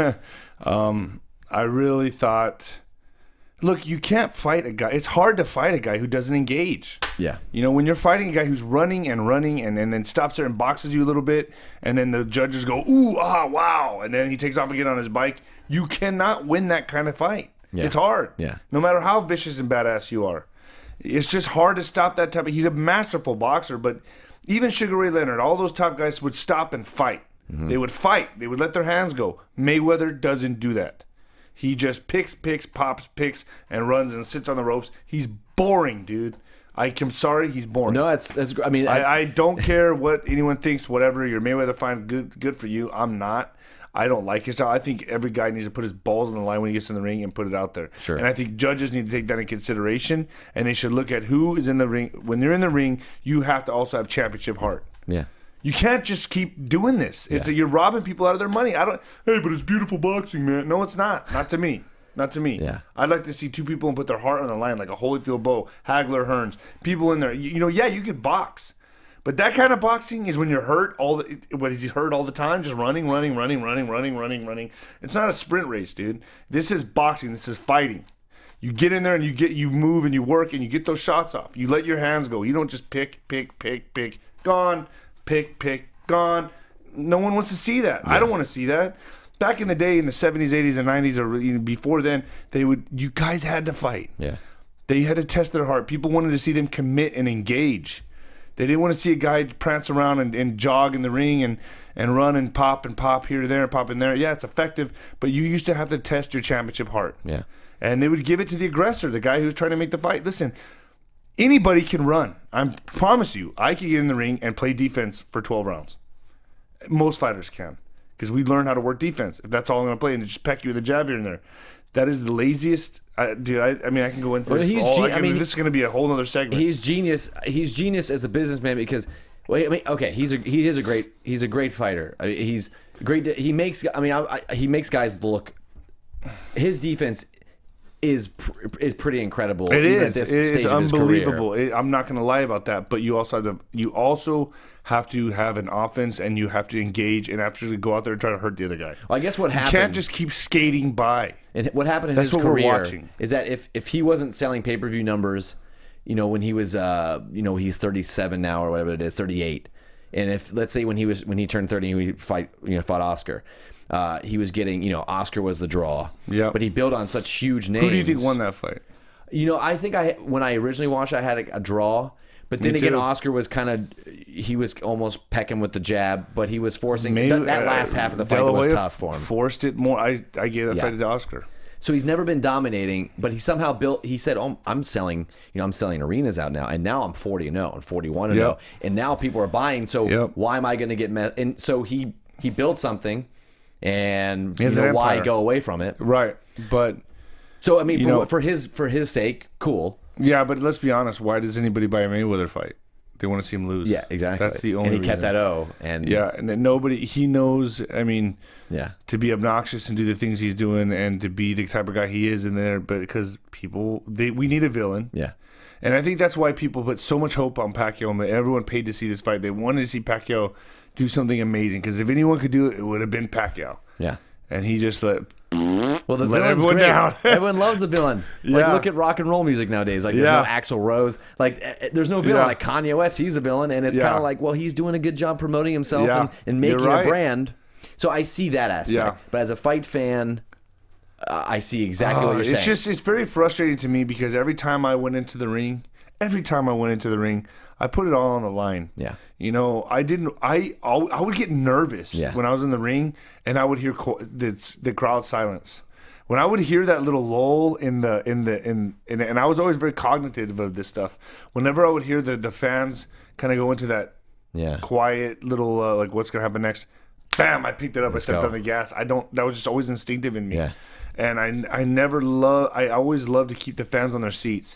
um, I really thought. Look, you can't fight a guy. It's hard to fight a guy who doesn't engage. Yeah. You know, when you're fighting a guy who's running and running and, and then stops there and boxes you a little bit, and then the judges go, ooh, ah, wow, and then he takes off again on his bike, you cannot win that kind of fight. Yeah. It's hard. Yeah. No matter how vicious and badass you are. It's just hard to stop that type of... He's a masterful boxer, but even Sugar Ray Leonard, all those top guys would stop and fight. Mm-hmm. They would fight. They would let their hands go. Mayweather doesn't do that. He just picks, picks, pops, picks, and runs and sits on the ropes. He's boring, dude. I, I'm sorry, he's boring. No, that's that's. I mean, I, I don't care what anyone thinks. Whatever, you're Mayweather, fine, good, good for you. I'm not. I don't like his style. I think every guy needs to put his balls on the line when he gets in the ring and put it out there. Sure. And I think judges need to take that in consideration, and they should look at who is in the ring. When they're in the ring, you have to also have championship heart. yeah. You can't just keep doing this. It's Yeah. a, you're robbing people out of their money. I don't. Hey, but it's beautiful boxing, man. No, it's not. Not to me. Not to me. Yeah. I'd like to see two people and put their heart on the line, like a Holyfield Bowe, Hagler Hearns, people in there. You, you know, yeah, you could box, but that kind of boxing is when you're hurt all the. What is he hurt all the time? Just running, running, running, running, running, running, running. It's not a sprint race, dude. This is boxing. This is fighting. You get in there and you get you move and you work and you get those shots off. You let your hands go. You don't just pick, pick, pick, pick, gone, pick, pick, gone. No one wants to see that. Yeah. I don't want to see that. Back in the day, in the seventies, eighties, and nineties, or even before then, they would. You guys had to fight. Yeah. They had to test their heart. People wanted to see them commit and engage. They didn't want to see a guy prance around and, and jog in the ring and, and run and pop and pop here, there, and pop in there. Yeah, it's effective, but you used to have to test your championship heart. Yeah. And they would give it to the aggressor, the guy who's trying to make the fight. Listen, anybody can run. I promise you, I could get in the ring and play defense for twelve rounds. Most fighters can, because we learn how to work defense. If that's all I'm going to play, and just peck you with a jab here and there. That is the laziest. Uh, dude, I, I mean, I can go into Well, this. he's all, gen- I can, I mean, this is going to be a whole other segment. He's genius. He's genius as a businessman because, well, I mean, okay, he's a he is a great he's a great fighter. I mean, he's great. To, he makes. I mean, I, I, he makes guys look. His defense is pr- is pretty incredible. It even is. At this It's stage of his career. unbelievable. It, I'm not going to lie about that. But you also have to. You also have to have an offense, and you have to engage and actually go out there and try to hurt the other guy. Well, I guess what You happened. can't just keep skating by. And what happened in That's his what we're career watching. is that if if he wasn't selling pay per view numbers, you know, when he was, uh, you know, he's thirty-seven now or whatever it is, thirty-eight, and if let's say when he was when he turned thirty, he fight you know fought Oscar. Uh, he was getting, you know, Oscar was the draw. Yeah. But he built on such huge names. Who do you think won that fight? You know, I think I when I originally watched, I had a, a draw. But then Me again, too. Oscar was kind of he was almost pecking with the jab, but he was forcing Maybe, that, that uh, last half of the fight De La was Hoya tough for him. Forced it more. I I gave that Yeah. fight to Oscar. So he's never been dominating, but he somehow built. He said, "Oh, I'm selling. You know, I'm selling arenas out now, and now I'm forty and zero and forty-one and zero, and now people are buying. So yep. why am I going to get messed?" And so he he built something, and you know, why go away from it? Right, but so I mean, for, know, for his for his sake, cool. Yeah, but let's be honest. Why does anybody buy a Mayweather fight? They want to see him lose. Yeah, exactly. That's the only And he reason. kept that O. And yeah, and then nobody, he knows, I mean, yeah, to be obnoxious and do the things he's doing and to be the type of guy he is in there, but because people, they we need a villain. Yeah. And I think that's why people put so much hope on Pacquiao. And everyone paid to see this fight. They wanted to see Pacquiao do something amazing because if anyone could do it, it would have been Pacquiao. Yeah. And he just let... Well, the Let villain's everyone great. down. Everyone loves the villain. Like, Yeah. look at rock and roll music nowadays. Like, there's Yeah. no Axl Rose. Like, eh, there's no villain. Yeah. Like Kanye West, he's a villain, and it's Yeah. kind of like, well, he's doing a good job promoting himself Yeah. and, and making You're right. a brand. So I see that aspect. Yeah. But as a fight fan, uh, I see exactly what Uh, you're saying. it's just, it's very frustrating to me because every time I went into the ring, every time I went into the ring, I put it all on the line. Yeah. You know, I didn't, I, I would get nervous Yeah. when I was in the ring and I would hear co- the, the crowd silence. When I would hear that little lull in the in the in, in and I was always very cognitive of this stuff. Whenever I would hear the the fans kind of go into that yeah. quiet little uh, like what's gonna happen next, bam! I picked it up. Let's I stepped go. on the gas. I don't. That was just always instinctive in me. Yeah. And I I never love. I always love to keep the fans on their seats.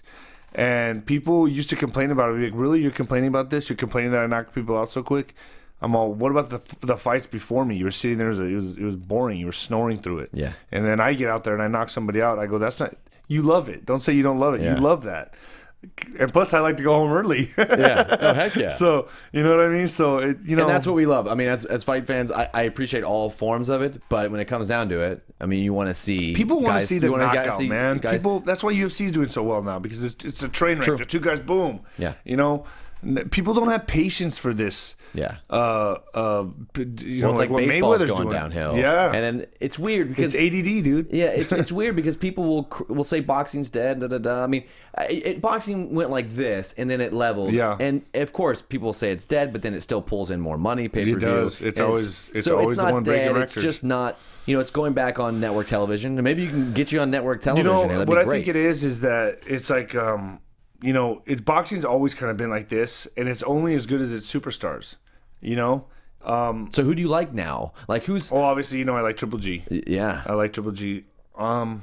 And people used to complain about it. Like, really, you're complaining about this? You're complaining that I knock people out so quick? I'm all, what about the the fights before me? You were sitting there, it was, it was, it was boring. You were snoring through it. Yeah. And then I get out there and I knock somebody out. I go, that's not, you love it. Don't say you don't love it. Yeah. You love that. And plus, I like to go home early. Yeah. Oh, heck yeah. So, you know what I mean? So, it, you know. And that's what we love. I mean, as, as fight fans, I, I appreciate all forms of it. But when it comes down to it, I mean, you want to see People want to guys- see the you wanna knockout, see man. guys- People. That's why U F C is doing so well now because it's, it's a train wreck. True. There's two guys, boom. Yeah. You know, N- people don't have patience for this. Yeah. Uh. Uh. p- You know, Well, it's like, what baseball's Mayweather's going doing. downhill. Yeah. And then it's weird because It's A D D, dude. yeah, it's it's weird because people will cr- will say boxing's dead. Da, da, da. I mean, it, it, boxing went like this and then it leveled. Yeah. And of course, people say it's dead, but then it still pulls in more money. Pay per view. It does. It's always- it's so always it's the not one breaking dead. It's records. just not. You know, it's going back on network television, and maybe you can get you on network You television. know here. That'd what be I great. think it is is that it's like um, you know, it boxing's always kind of been like this, and it's only as good as its superstars. You know. Um, So who do you like now? Like who's? well, obviously, you know, I like Triple G. Yeah. I like Triple G. Um.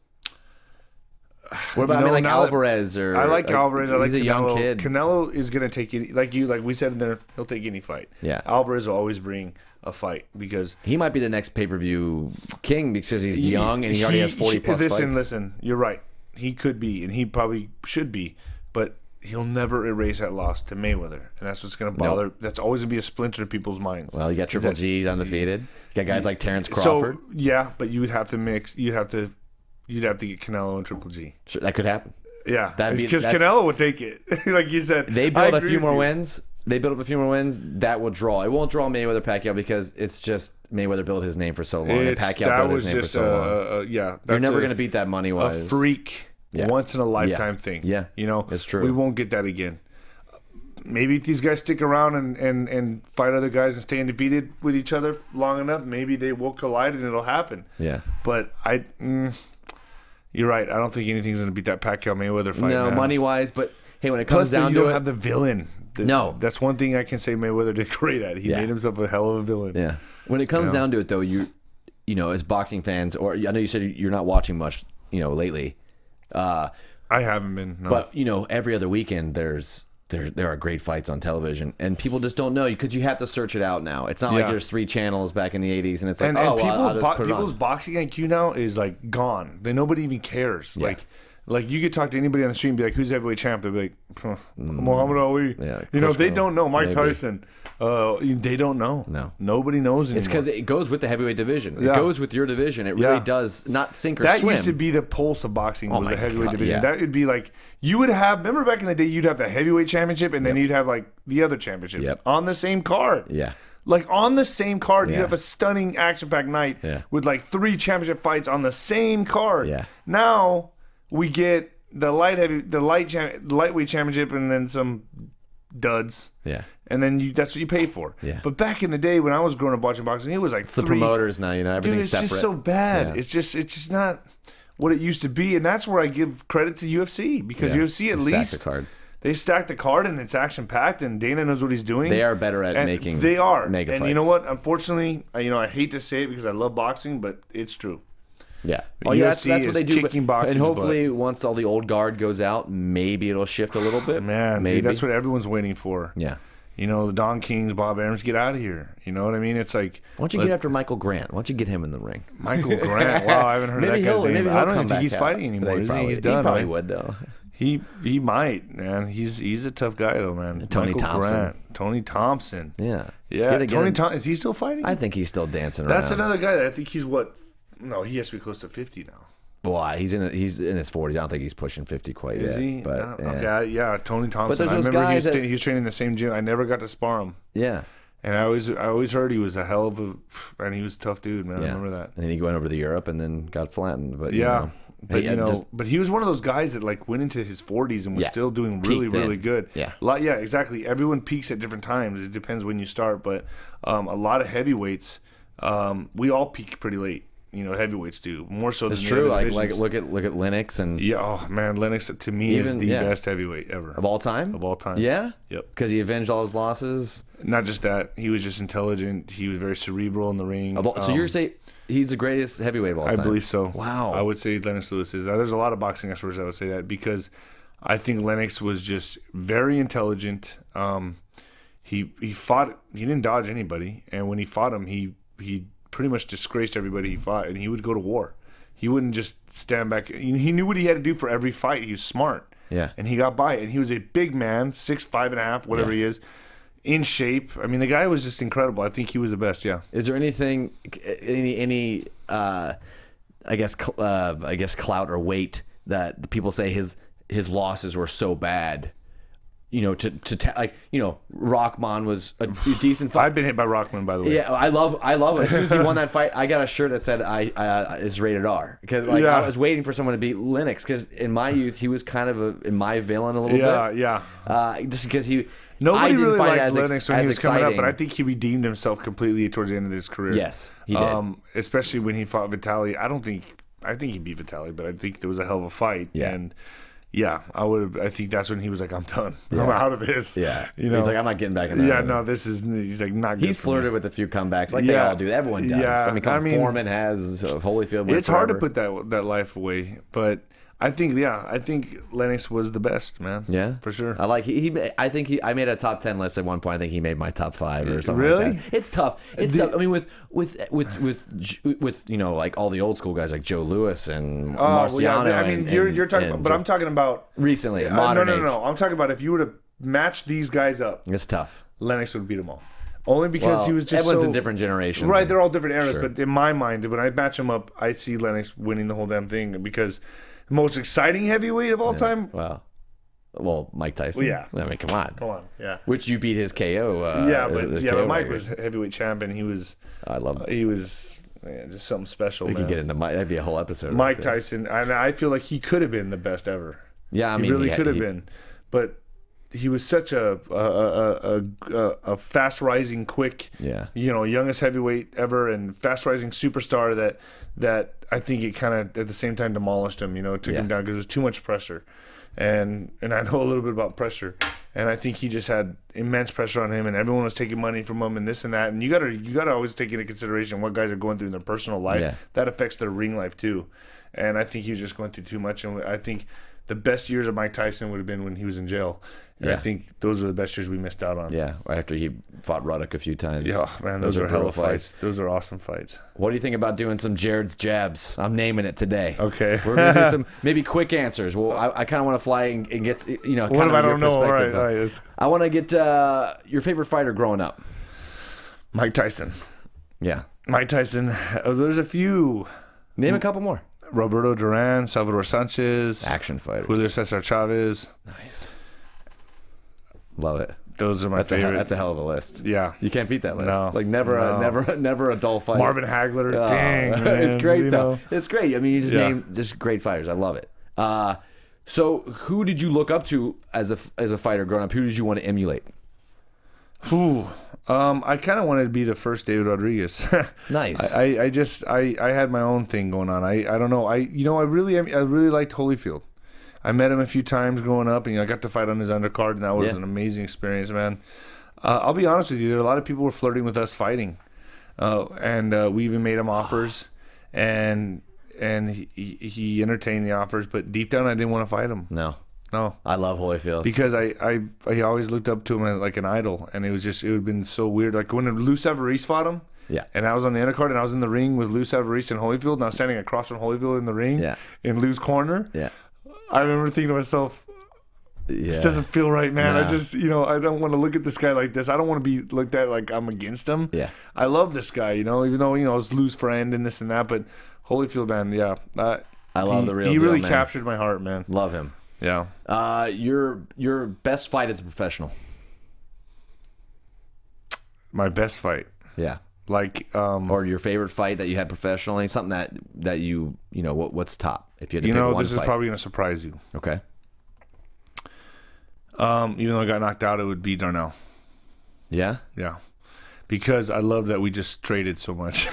What about you I know, mean, like now that- Alvarez or? I like Alvarez. I like He's a Canelo. young kid. Canelo is gonna take any, like you, like we said in there. He'll take any fight. Yeah. Alvarez will always bring a fight because He might be the next pay per view king because he's young and he already has forty plus listen, fights. Listen, you're right. He could be, and he probably should be, but he'll never erase that loss to Mayweather, and that's what's gonna bother. Nope. That's always gonna be a splinter in people's minds. Well, you got Is Triple that- G's undefeated. You got guys like Terrence Crawford. So yeah, but you would have to mix. You'd have to. You'd have to get Canelo and Triple G. Sure, that could happen. Yeah, That'd be- because that's- Canelo would take it, like you said. They I build a agree few with more you. wins. They build up a few more wins. That will draw. It won't draw Mayweather Pacquiao because it's just Mayweather built his name for so long, and It's- Pacquiao that built was his name for just so long. uh, uh, yeah. You're that's never a- going to beat that money a wise. freak, Yeah. once in a lifetime Yeah. thing. Yeah. you know, It's true. We won't get that again. Maybe if these guys stick around and, and, and fight other guys and stay undefeated with each other long enough, maybe they will collide and it'll happen. Yeah. But I, mm, you're right. I don't think anything's going to beat that Pacquiao Mayweather fight. No, man. money wise, but hey, when it comes Plus, down you to don't it, have the villain. The- No. that's one thing I can say Mayweather did great at. He Yeah. made himself a hell of a villain. yeah. When it comes You know? down to it, though, you, you know, as boxing fans, or I know you said you're not watching much, you know, lately. Uh, I haven't been. No. But you know, every other weekend there's there there are great fights on television, and people just don't know because you have to search it out now. It's not like Yeah. there's three channels back in the eighties, and it's like and, oh, and well, people, I'll just bo- put it people's on. boxing I Q now is like gone. They nobody even cares. Yeah. Like, like you could talk to anybody on the street and be like, "Who's the heavyweight champ?" They'd be like, huh, "Muhammad Ali." Yeah, you know, they Klitschko, don't know Mike maybe. Tyson. Uh, they don't know. No. nobody knows anymore. It's because it goes with the heavyweight division. It Yeah. goes with your division. It really Yeah. does not sink or that swim. used to be the pulse of boxing Oh was my the heavyweight God, division. yeah. That would be like you would have. Remember back in the day, you'd have the heavyweight championship, and then Yep. you'd have like the other championships Yep. on the same card. yeah. Like on the same card, you Yeah. have a stunning action-packed night Yeah. with like three championship fights on the same card. Yeah. Now we get the light heavy, the light cham- the lightweight championship, and then some duds. Yeah. And then you, that's what you pay for. Yeah. But back in the day when I was growing up watching boxing, it was like It's the three, promoters now. You know, Dude, everything's it's separate. just so bad. Yeah. It's just, it's just not. what it used to be, and that's where I give credit to U F C because Yeah. U F C at They least stacked the card. they stack the card and it's action packed, and Dana knows what he's doing. They are better at and making they are mega and fights. you know what? Unfortunately, I, you know I hate to say it because I love boxing, but it's true. Yeah. But Oh, yeah, that's, U F C that's what is they do. kicking But, boxing's and hopefully, once all the old guard goes out, maybe it'll shift a little bit. Man, maybe. dude, that's what everyone's waiting for. Yeah. You know, the Don Kings, Bob Arams, get out of here. You know what I mean? It's like, Why don't you let- get after Michael Grant? Why don't you get him in the ring? Michael Grant. Wow, I haven't heard Maybe of that he'll, guy's maybe name. he'll I don't come even think back he's out. fighting anymore. He Is he? probably, He's done. he probably right? would, though. He he might, man. He's he's a tough guy though, man. Tony Michael Thompson. Grant. Tony Thompson. Yeah. Yeah. Gotta get Tony him- Thompson. Is he still fighting? I think he's still dancing around. That's another guy that I think he's what? No, he has to be close to fifty now. Well, he's in he's in his forties. I don't think he's pushing fifty quite Is yet. he? But, Uh, yeah. Okay, I- yeah. Tony Thompson. there's I those remember he guys was, that- sta- he was training in the same gym. I never got to spar him, Yeah. and I always I always heard he was a hell of a and he was a tough dude, man. Yeah. I remember that. And then he went over to Europe and then got flattened. But you Yeah. know, But hey, you know, just- but he was one of those guys that like went into his forties and was Yeah. still doing really, Peaked in. really good. Yeah. A lot, yeah, exactly. Everyone peaks at different times. It depends when you start, but um, a lot of heavyweights, um, we all peak pretty late. You know, heavyweights do more so it's than true. the other Like like divisions. look at look at Lennox and Yeah, oh man, Lennox to me Even- is the yeah. best heavyweight ever of all time. of all time. Yeah. Yep. Because he avenged all his losses. Not just that, he was just intelligent. He was very cerebral in the ring. Of all, so Um, you're saying he's the greatest heavyweight of all I time? believe so. Wow. I would say Lennox Lewis is. Uh, there's a lot of boxing experts that would say that because I think Lennox was just very intelligent. Um, he he fought. He didn't dodge anybody, and when he fought him, he he pretty much disgraced everybody he fought, and he would go to war. He wouldn't just stand back. He he knew what he had to do for every fight. He was smart. Yeah. And he got by it. And he was a big man, six, five and a half, whatever Yeah. he is, in shape. I mean, the guy was just incredible. I think he was the best, yeah. Is there anything, any, any, uh, I guess, cl- uh, I guess, clout or weight that people say his his losses were so bad, you know, to to ta- like, you know, Rockman was a decent fight. I've been hit by Rockman, by the way. Yeah, I love, I love it. As soon as he won that fight, I got a shirt that said "I uh, is rated R" because like Yeah. I was waiting for someone to beat Lennox because in my youth he was kind of a, in my villain a little Yeah, bit. yeah. Uh, just because he, I Nobody didn't really find it liked as ex- Lennox when he as was coming up, exciting. but I think he redeemed himself completely towards the end of his career. Yes, he did. Um, especially when he fought Vitaly. I don't think I think he beat Vitaly, but I think there was a hell of a fight. Yeah. And yeah, I would. I think that's when he was like, "I'm done. I'm out of this." Yeah, you know. he's like, I'm not getting back in that. yeah, ring." no, this is. He's like not. Good He's for me. flirted with a few comebacks, like they Yeah. all do. Everyone does. Yeah, I mean, come I mean- Foreman has, uh, Holyfield. went It's hard to forever. put that that life away, but I think yeah, I think Lennox was the best, man. Yeah, for sure. I like he. he ma- I think he. I made a top ten list at one point. I think he made my top five or something. Really? Like that. It's tough. It's The- tough. I mean, with with with with with you know, like all the old school guys like Joe Lewis and Oh, well, Marciano. yeah, I mean, and- you're and- you're talking, and about, but Joe- I'm talking about recently. Uh, modern no, no, no, age. no. I'm talking about if you were to match these guys up, It's tough. Lennox would beat them all. Only because Well, he was just everyone's so, in different generations. Right, they're all different eras, Sure. but in my mind, when I match them up, I see Lennox winning the whole damn thing because the most exciting heavyweight of all time. Wow. Well, Mike Tyson. Well, yeah. I mean, come on. Come on, yeah, Which you beat his K O. Uh, yeah, his- but his yeah, K O but Mike record. was heavyweight champion. He was, I love it. he was yeah, just something special. We man. could get into Mike. That'd be a whole episode. Mike right there. Tyson, and I feel like he could have been the best ever. Yeah, I mean, he really he- could have he- been, but he was such a a a, a, a, a fast rising, quick, Yeah. you know, youngest heavyweight ever, and fast rising superstar that that I think it kind of at the same time demolished him. You know, took Yeah. him down because there was too much pressure, and and I know a little bit about pressure, and I think he just had immense pressure on him, and everyone was taking money from him, and this and that, and you gotta you gotta always take into consideration what guys are going through in their personal life. Yeah. That affects their ring life too, and I think he was just going through too much, and I think the best years of Mike Tyson would have been when he was in jail. And I Yeah. think those are the best years we missed out on. Yeah, right after he fought Ruddock a few times. Yeah, man, those, are hell brutal of fights. Those are awesome fights. What do you think about doing some Jared's jabs? I'm naming it today. Okay. We're gonna do some maybe quick answers. Well, I, I kind of want to fly and, and get you know. What kind if of I your don't know? All right, perspective. all right. it's- I want to get uh, your favorite fighter growing up. Mike Tyson. Yeah, Mike Tyson. Oh, there's a few. name a couple more Roberto Duran, Salvador Sanchez, action fighters. Julio Cesar Chavez. Nice, love it. Those are my That's a, favorite. that's a hell of a list. yeah. You can't beat that list. No. Like never, No. a, never, never a dull fight. Marvin Hagler. Oh, Dang, man. it's great you though. know. It's great. I mean, you just Yeah. name just great fighters. I love it. Uh, so who did you look up to as a as a fighter growing up? Who did you want to emulate? Whew. Um, I kind of wanted to be the first David Rodriguez. Nice. I, I, I just I, I had my own thing going on. I, I don't know. I you know I really I really liked Holyfield. I met him a few times growing up, and you know, I got to fight on his undercard, and that was yeah. an amazing experience, man. Uh, I'll be honest with you. There are a lot of people who were flirting with us fighting, uh, and uh, we even made him offers, and and he, he entertained the offers. But deep down, I didn't want to fight him. No. No, I love Holyfield because I, I I always looked up to him as like an idol, and it was just it would have been so weird. Like when Lou Savarese fought him, yeah, and I was on the undercard, and I was in the ring with Lou Savarese and Holyfield, and I was standing across from Holyfield in the ring, yeah. in Lou's corner. Yeah, I remember thinking to myself, yeah. this doesn't feel right, man. No. I just you know I don't want to look at this guy like this. I don't want to be looked at like I'm against him. Yeah, I love this guy, you know, even though you know I was Lou's friend and this and that, but Holyfield, man, yeah, uh, I love he, the real. He deal, really man. captured my heart, man. Love him. Yeah. Uh, your your best fight as a professional. My best fight. Yeah. Like um or your favorite fight that you had professionally, something that that you you know what what's top if you had to you pick know one this fight. is probably gonna surprise you. Okay. Um, even though I got knocked out, it would be Darnell. Yeah. Yeah, because I love that we just traded so much,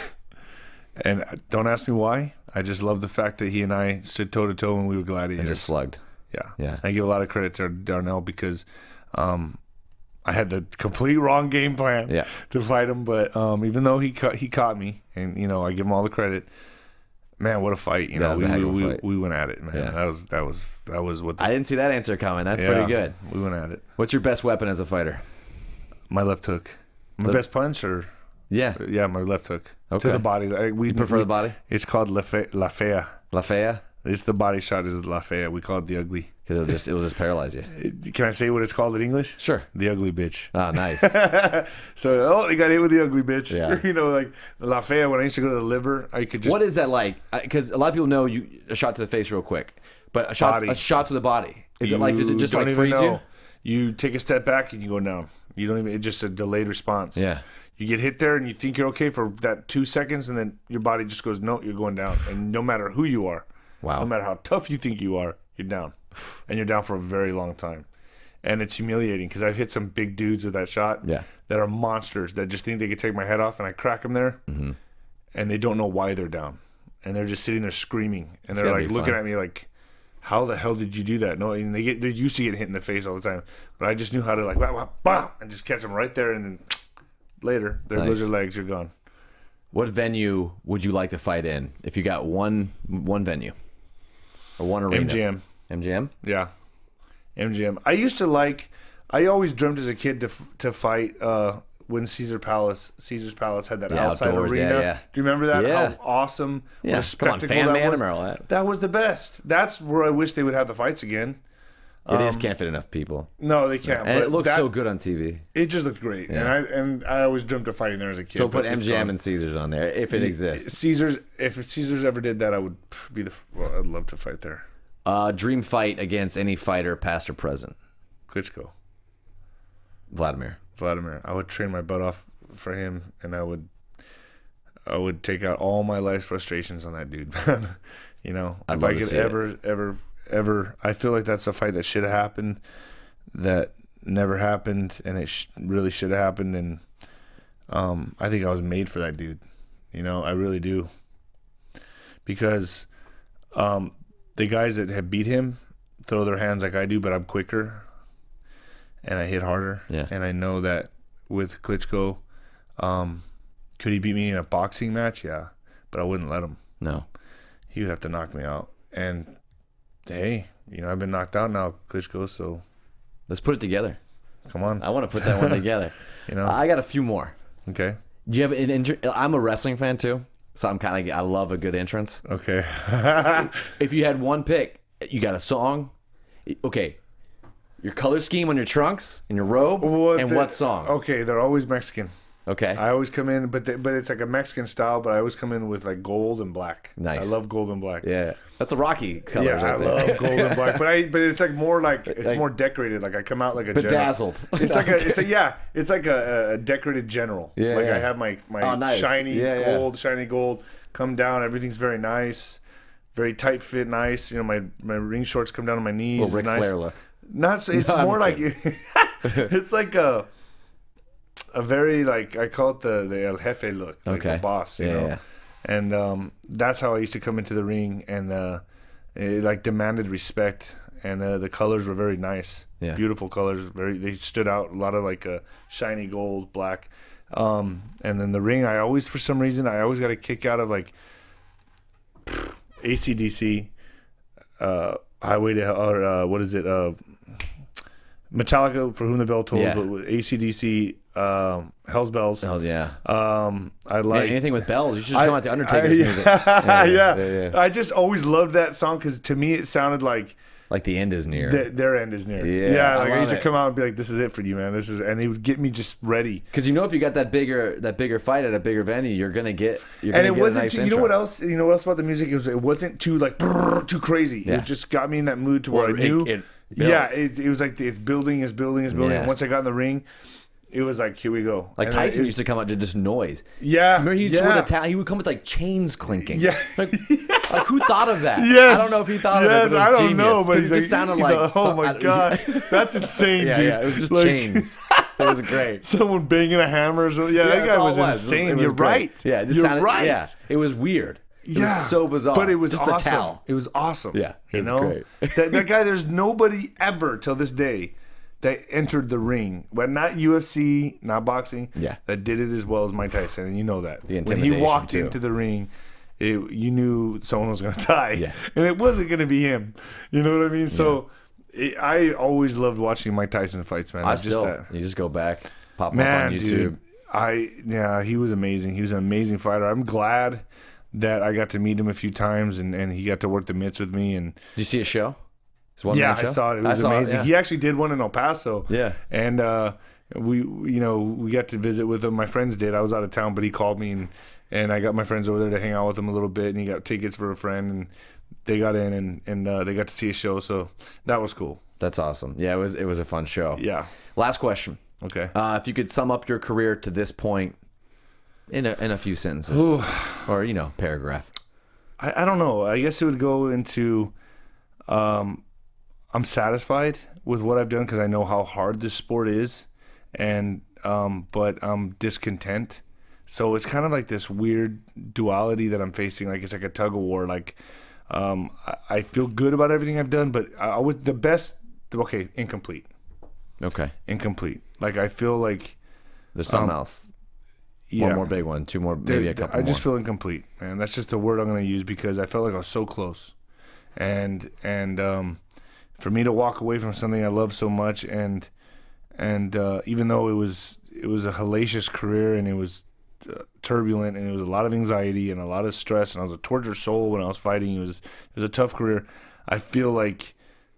and don't ask me why. I just love the fact that he and I stood toe to toe when we were gladiators And just slugged. Yeah, yeah. I give a lot of credit to Darnell because um, I had the complete wrong game plan yeah. to fight him. But um, even though he ca- he caught me, and you know I give him all the credit. Man, what a fight! You that know, we, we, we, fight. we went at it, man. Yeah. That was that was that was what. The, I didn't see that answer coming. That's yeah, pretty good. We went at it. What's your best weapon as a fighter? My left hook. My Left- best punch, or yeah, yeah, my left hook okay. to the body. Like, we you prefer we, the body. It's called La Fe, La Fea. La Fea. It's the body shot is La Fea. We call it the ugly. Because it'll just it'll just paralyze you. Can I say what it's called in English? Sure. The ugly bitch. Oh, nice. So oh, they got hit with the ugly bitch. Yeah. You know, like La Fea. When I used to go to the liver, I could just. What is that like? Because a lot of people know you a shot to the face real quick, but a shot Body. a shot to the body. Is you it like does it just don't like even freeze know. you? You take a step back and you go down. You don't even. It's just a delayed response. Yeah. You get hit there and you think you're okay for that two seconds, and then your body just goes, no, you're going down. And no matter who you are, wow. no matter how tough you think you are, you're down, and you're down for a very long time. And it's humiliating because I've hit some big dudes with that shot yeah. that are monsters that just think they could take my head off, and I crack them there, mm-hmm. and they don't know why they're down, and they're just sitting there screaming, and It's they're gotta like be looking fun. at me like, how the hell did you do that? No, and they get they're used to getting hit in the face all the time, but I just knew how to like wah, wah, bam, and just catch them right there, and then later there Nice. goes your legs, you're gone. What venue would you like to fight in if you got one one venue or one arena? M G M. M G M? Yeah, M G M. I used to like. I always dreamt as a kid to to fight uh, when Caesar Palace, Caesar's Palace had that Yeah, outside outdoors, arena. yeah, yeah. Do you remember that? Yeah. How awesome! Yeah, what a come on, spectacle Fan that Man was. and all that. That was the best. That's where I wish they would have the fights again. It is Um, can't fit enough people, No, they can't. and but it looks that- so good on T V. It just looked great, Yeah. and I and I always dreamt of fighting there as a kid. So put but it's M G M gone. and Caesars on there if it exists. Caesars. If Caesars ever did that, I would be the. Well, I'd love to fight there. Uh, dream fight against any fighter, past or present. Klitschko. Vladimir. Vladimir. I would train my butt off for him, and I would, I would take out all my life's frustrations on that dude. You know, I'd if love I to could see it. ever, ever, ever, I feel like that's a fight that should have happened, that never happened, and it sh- really should have happened. And um, I think I was made for that dude. You know, I really do, because um, the guys that have beat him throw their hands like I do, but I'm quicker. And I hit harder. Yeah. And I know that with Klitschko, um, could he beat me in a boxing match? Yeah. But I wouldn't let him. No. He would have to knock me out. And, hey, you know, I've been knocked out now, Klitschko, so Let's put it together. come on. I want to put that one together. You know? I got a few more. Okay. Do you have an inter- I'm a wrestling fan too, so I'm kind of I love a good entrance. Okay. If you had one pick, you got a song. Okay. Your color scheme on your trunks and your robe, What and the- what song? Okay, they're always Mexican. Okay. I always come in, but they, but it's like a Mexican style, but I always come in with like gold and black. Nice. I love gold and black. Yeah. That's a Rocky color. Yeah, right I there. love gold and black, but I but it's like more like it's like- more decorated. Like I come out like a general. Bedazzled. It's like a it's a yeah, it's like a, a decorated general. Yeah, like yeah. I have my my Oh, nice. shiny Yeah, yeah. gold, shiny gold come down. Everything's very nice, very tight fit, nice. You know, my my ring shorts come down to my knees. Little Ric nice. Flair look. Not so- it's No, I'm more like kidding. it's like a a very like I call it the the El Jefe look, like okay. the boss, you yeah, know. Yeah. And um, that's how I used to come into the ring, and uh, it like demanded respect, and uh, the colors were very nice, yeah. beautiful colors. Very, they stood out. A lot of like uh, shiny gold, black, um, and then the ring. I always, for some reason, I always got a kick out of like A C D C, uh, Highway to Hell, or uh, what is it? Uh, Metallica, For Whom the Bell Tolls, yeah. but with A C D C, um, Hell's Bells. Hell yeah. Um, I like yeah, anything with bells. You should just come out to Undertaker's I, yeah, music. Yeah, yeah. yeah, yeah, yeah. I just always loved that song because to me it sounded like like the end is near. the, their end is near. Yeah, yeah. I Like I, love used to it. come out and be like, "This is it for you, man." This is, and they would get me just ready. Because you know, if you got that bigger that bigger fight at a bigger venue, you're gonna get. You're And gonna it get wasn't. a nice too, you intro. know what else? You know what else about the music? It was. It wasn't too like brrr, too crazy. Yeah. It just got me in that mood to where Well, I knew. it, it yeah, it, it was like it's building, is building, is building. Yeah. And once I got in the ring, it was like, here we go. Like And Tyson it, used to come out to just noise. Yeah, Remember he yeah. would ta- he would come with like chains clinking. Yeah. Like, like who thought of that? Yes. I don't know if he thought yes, of it, but it was I don't genius. know, but it he's just like, sounded he's like, like, oh some- my I- gosh, that's insane, yeah, dude. yeah, it was just Like, chains. It was great. Someone banging a hammer or something. Yeah, Yeah, that that's guy all was it was. insane. It was You're great. right. Yeah, it just You're sounded, right. Yeah, it was weird. It yeah, was so bizarre. But it was just awesome. the towel. It was awesome. Yeah, it you was know? great. that, that guy. There's nobody ever till this day that entered the ring, but not U F C, not boxing. Yeah. that did it as well as Mike Tyson, and you know that. The when he intimidation, walked too. into the ring, it, you knew someone was going to die. Yeah. and it wasn't going to be him. You know what I mean? So. It, I always loved watching Mike Tyson fights, man. I Just still, that. you just go back, pop him Man, up on YouTube. dude, I yeah, he was amazing. He was an amazing fighter. I'm glad that I got to meet him a few times, and, and he got to work the mitts with me. And Did you see a show? It's one yeah, man show? I saw it. It I was saw amazing. yeah. He actually did one in El Paso. Yeah. and uh, we you know we got to visit with him. My friends did. I was out of town, but he called me, and and I got my friends over there to hang out with him a little bit. And he got tickets for a friend, and they got in, and and uh, they got to see a show. So that was cool. That's awesome. Yeah, it was it was a fun show. Yeah. Last question. Okay. Uh, if you could sum up your career to this point in a, in a few sentences, Ooh. or you know, paragraph. I, I don't know. I guess it would go into um, I'm satisfied with what I've done because I know how hard this sport is, and um, but I'm discontent. So it's kind of like this weird duality that I'm facing. Like it's like a tug of war. Like um, I, I feel good about everything I've done, but I, with the best. Okay, incomplete. Okay. Incomplete. Like I feel like There's something Um, else. yeah. One more big one. Two more, maybe a couple I just more. feel incomplete, man. That's just the word I'm going to use because I felt like I was so close, and and um, for me to walk away from something I love so much, and and uh, even though it was it was a hellacious career and it was uh, turbulent and it was a lot of anxiety and a lot of stress and I was a tortured soul when I was fighting. It was it was a tough career. I feel like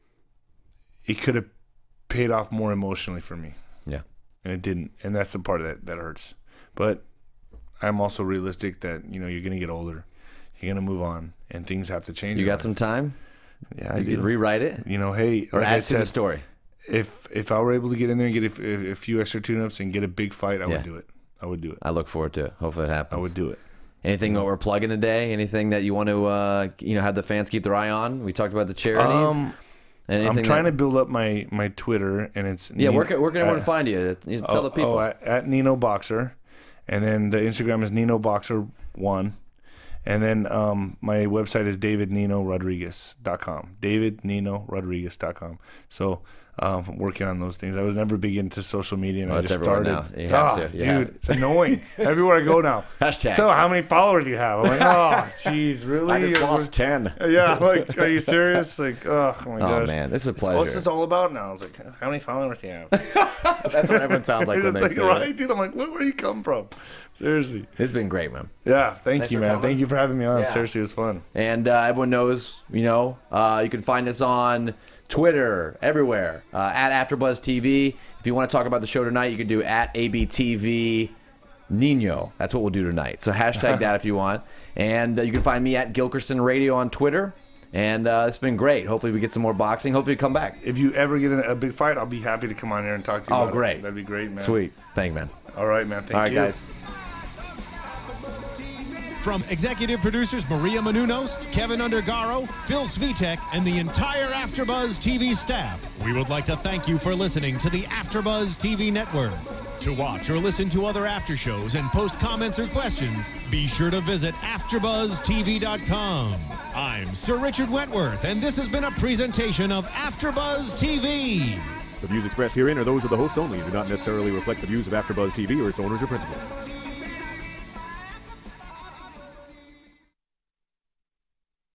it could have paid off more emotionally for me. Yeah. And it didn't. And that's the part that, that hurts. But I'm also realistic that, you know, you're going to get older. You're going to move on. And things have to change. You in got life. some time? Yeah, I You do. could rewrite it? You know, hey. Or like I add to the said, story? If if I were able to get in there and get a, a few extra tune-ups and get a big fight, I Yeah. would do it. I would do it. I look forward to it. Hopefully it happens. I would do it. Anything that we're plugging today? Anything that you want to, uh, you know, have the fans keep their eye on? We talked about the charities. Um, Anything I'm trying that, to build up my, my Twitter, and it's Yeah, Nino- where can, where can everyone uh, find you? You Tell oh, the people. Oh, at, at Nino Boxer, and then the Instagram is Nino Boxer one, and then um, my website is david nino rodriguez dot com. david nino rodriguez dot com. So um, I'm working on those things. I was never big into social media, and Well, I that's just everyone started. now. You have Ah, to. You have dude, to. it's annoying. Everywhere I go now. Hashtag. So how many followers do you have? I'm like, oh, jeez, really? I just lost ten. Yeah, like, are you serious? Like, oh my gosh. Oh, man. This is a pleasure. What's this all about now? I was like, how many followers do you have? That's what everyone sounds like when It's they like, say right, it. dude? I'm like, where, where do you come from? Seriously. It's been great, man. Yeah, thank Thanks you, for man. coming. Thank you for having me on. Yeah. Seriously, it was fun. And uh, everyone knows, you know, uh, you can find us on Twitter, everywhere, uh, at AfterBuzz T V. If you want to talk about the show tonight, you can do at A B T V Nino. That's what we'll do tonight. So hashtag that if you want. And uh, you can find me at Gilkerson Radio on Twitter. And uh, it's been great. Hopefully we get some more boxing. Hopefully you come back. If you ever get in a big fight, I'll be happy to come on here and talk to you Oh, about great. it. That'd be great, man. Sweet. Thank you, man. All right, man. Thank All right, you. guys. From executive producers Maria Menounos, Kevin Undergaro, Phil Svitek, and the entire AfterBuzz T V staff, we would like to thank you for listening to the AfterBuzz T V network. To watch or listen to other after shows and post comments or questions, be sure to visit after buzz T V dot com. I'm Sir Richard Wentworth, and this has been a presentation of AfterBuzz T V. The views expressed herein are those of the hosts only and do not necessarily reflect the views of AfterBuzz T V or its owners or principals.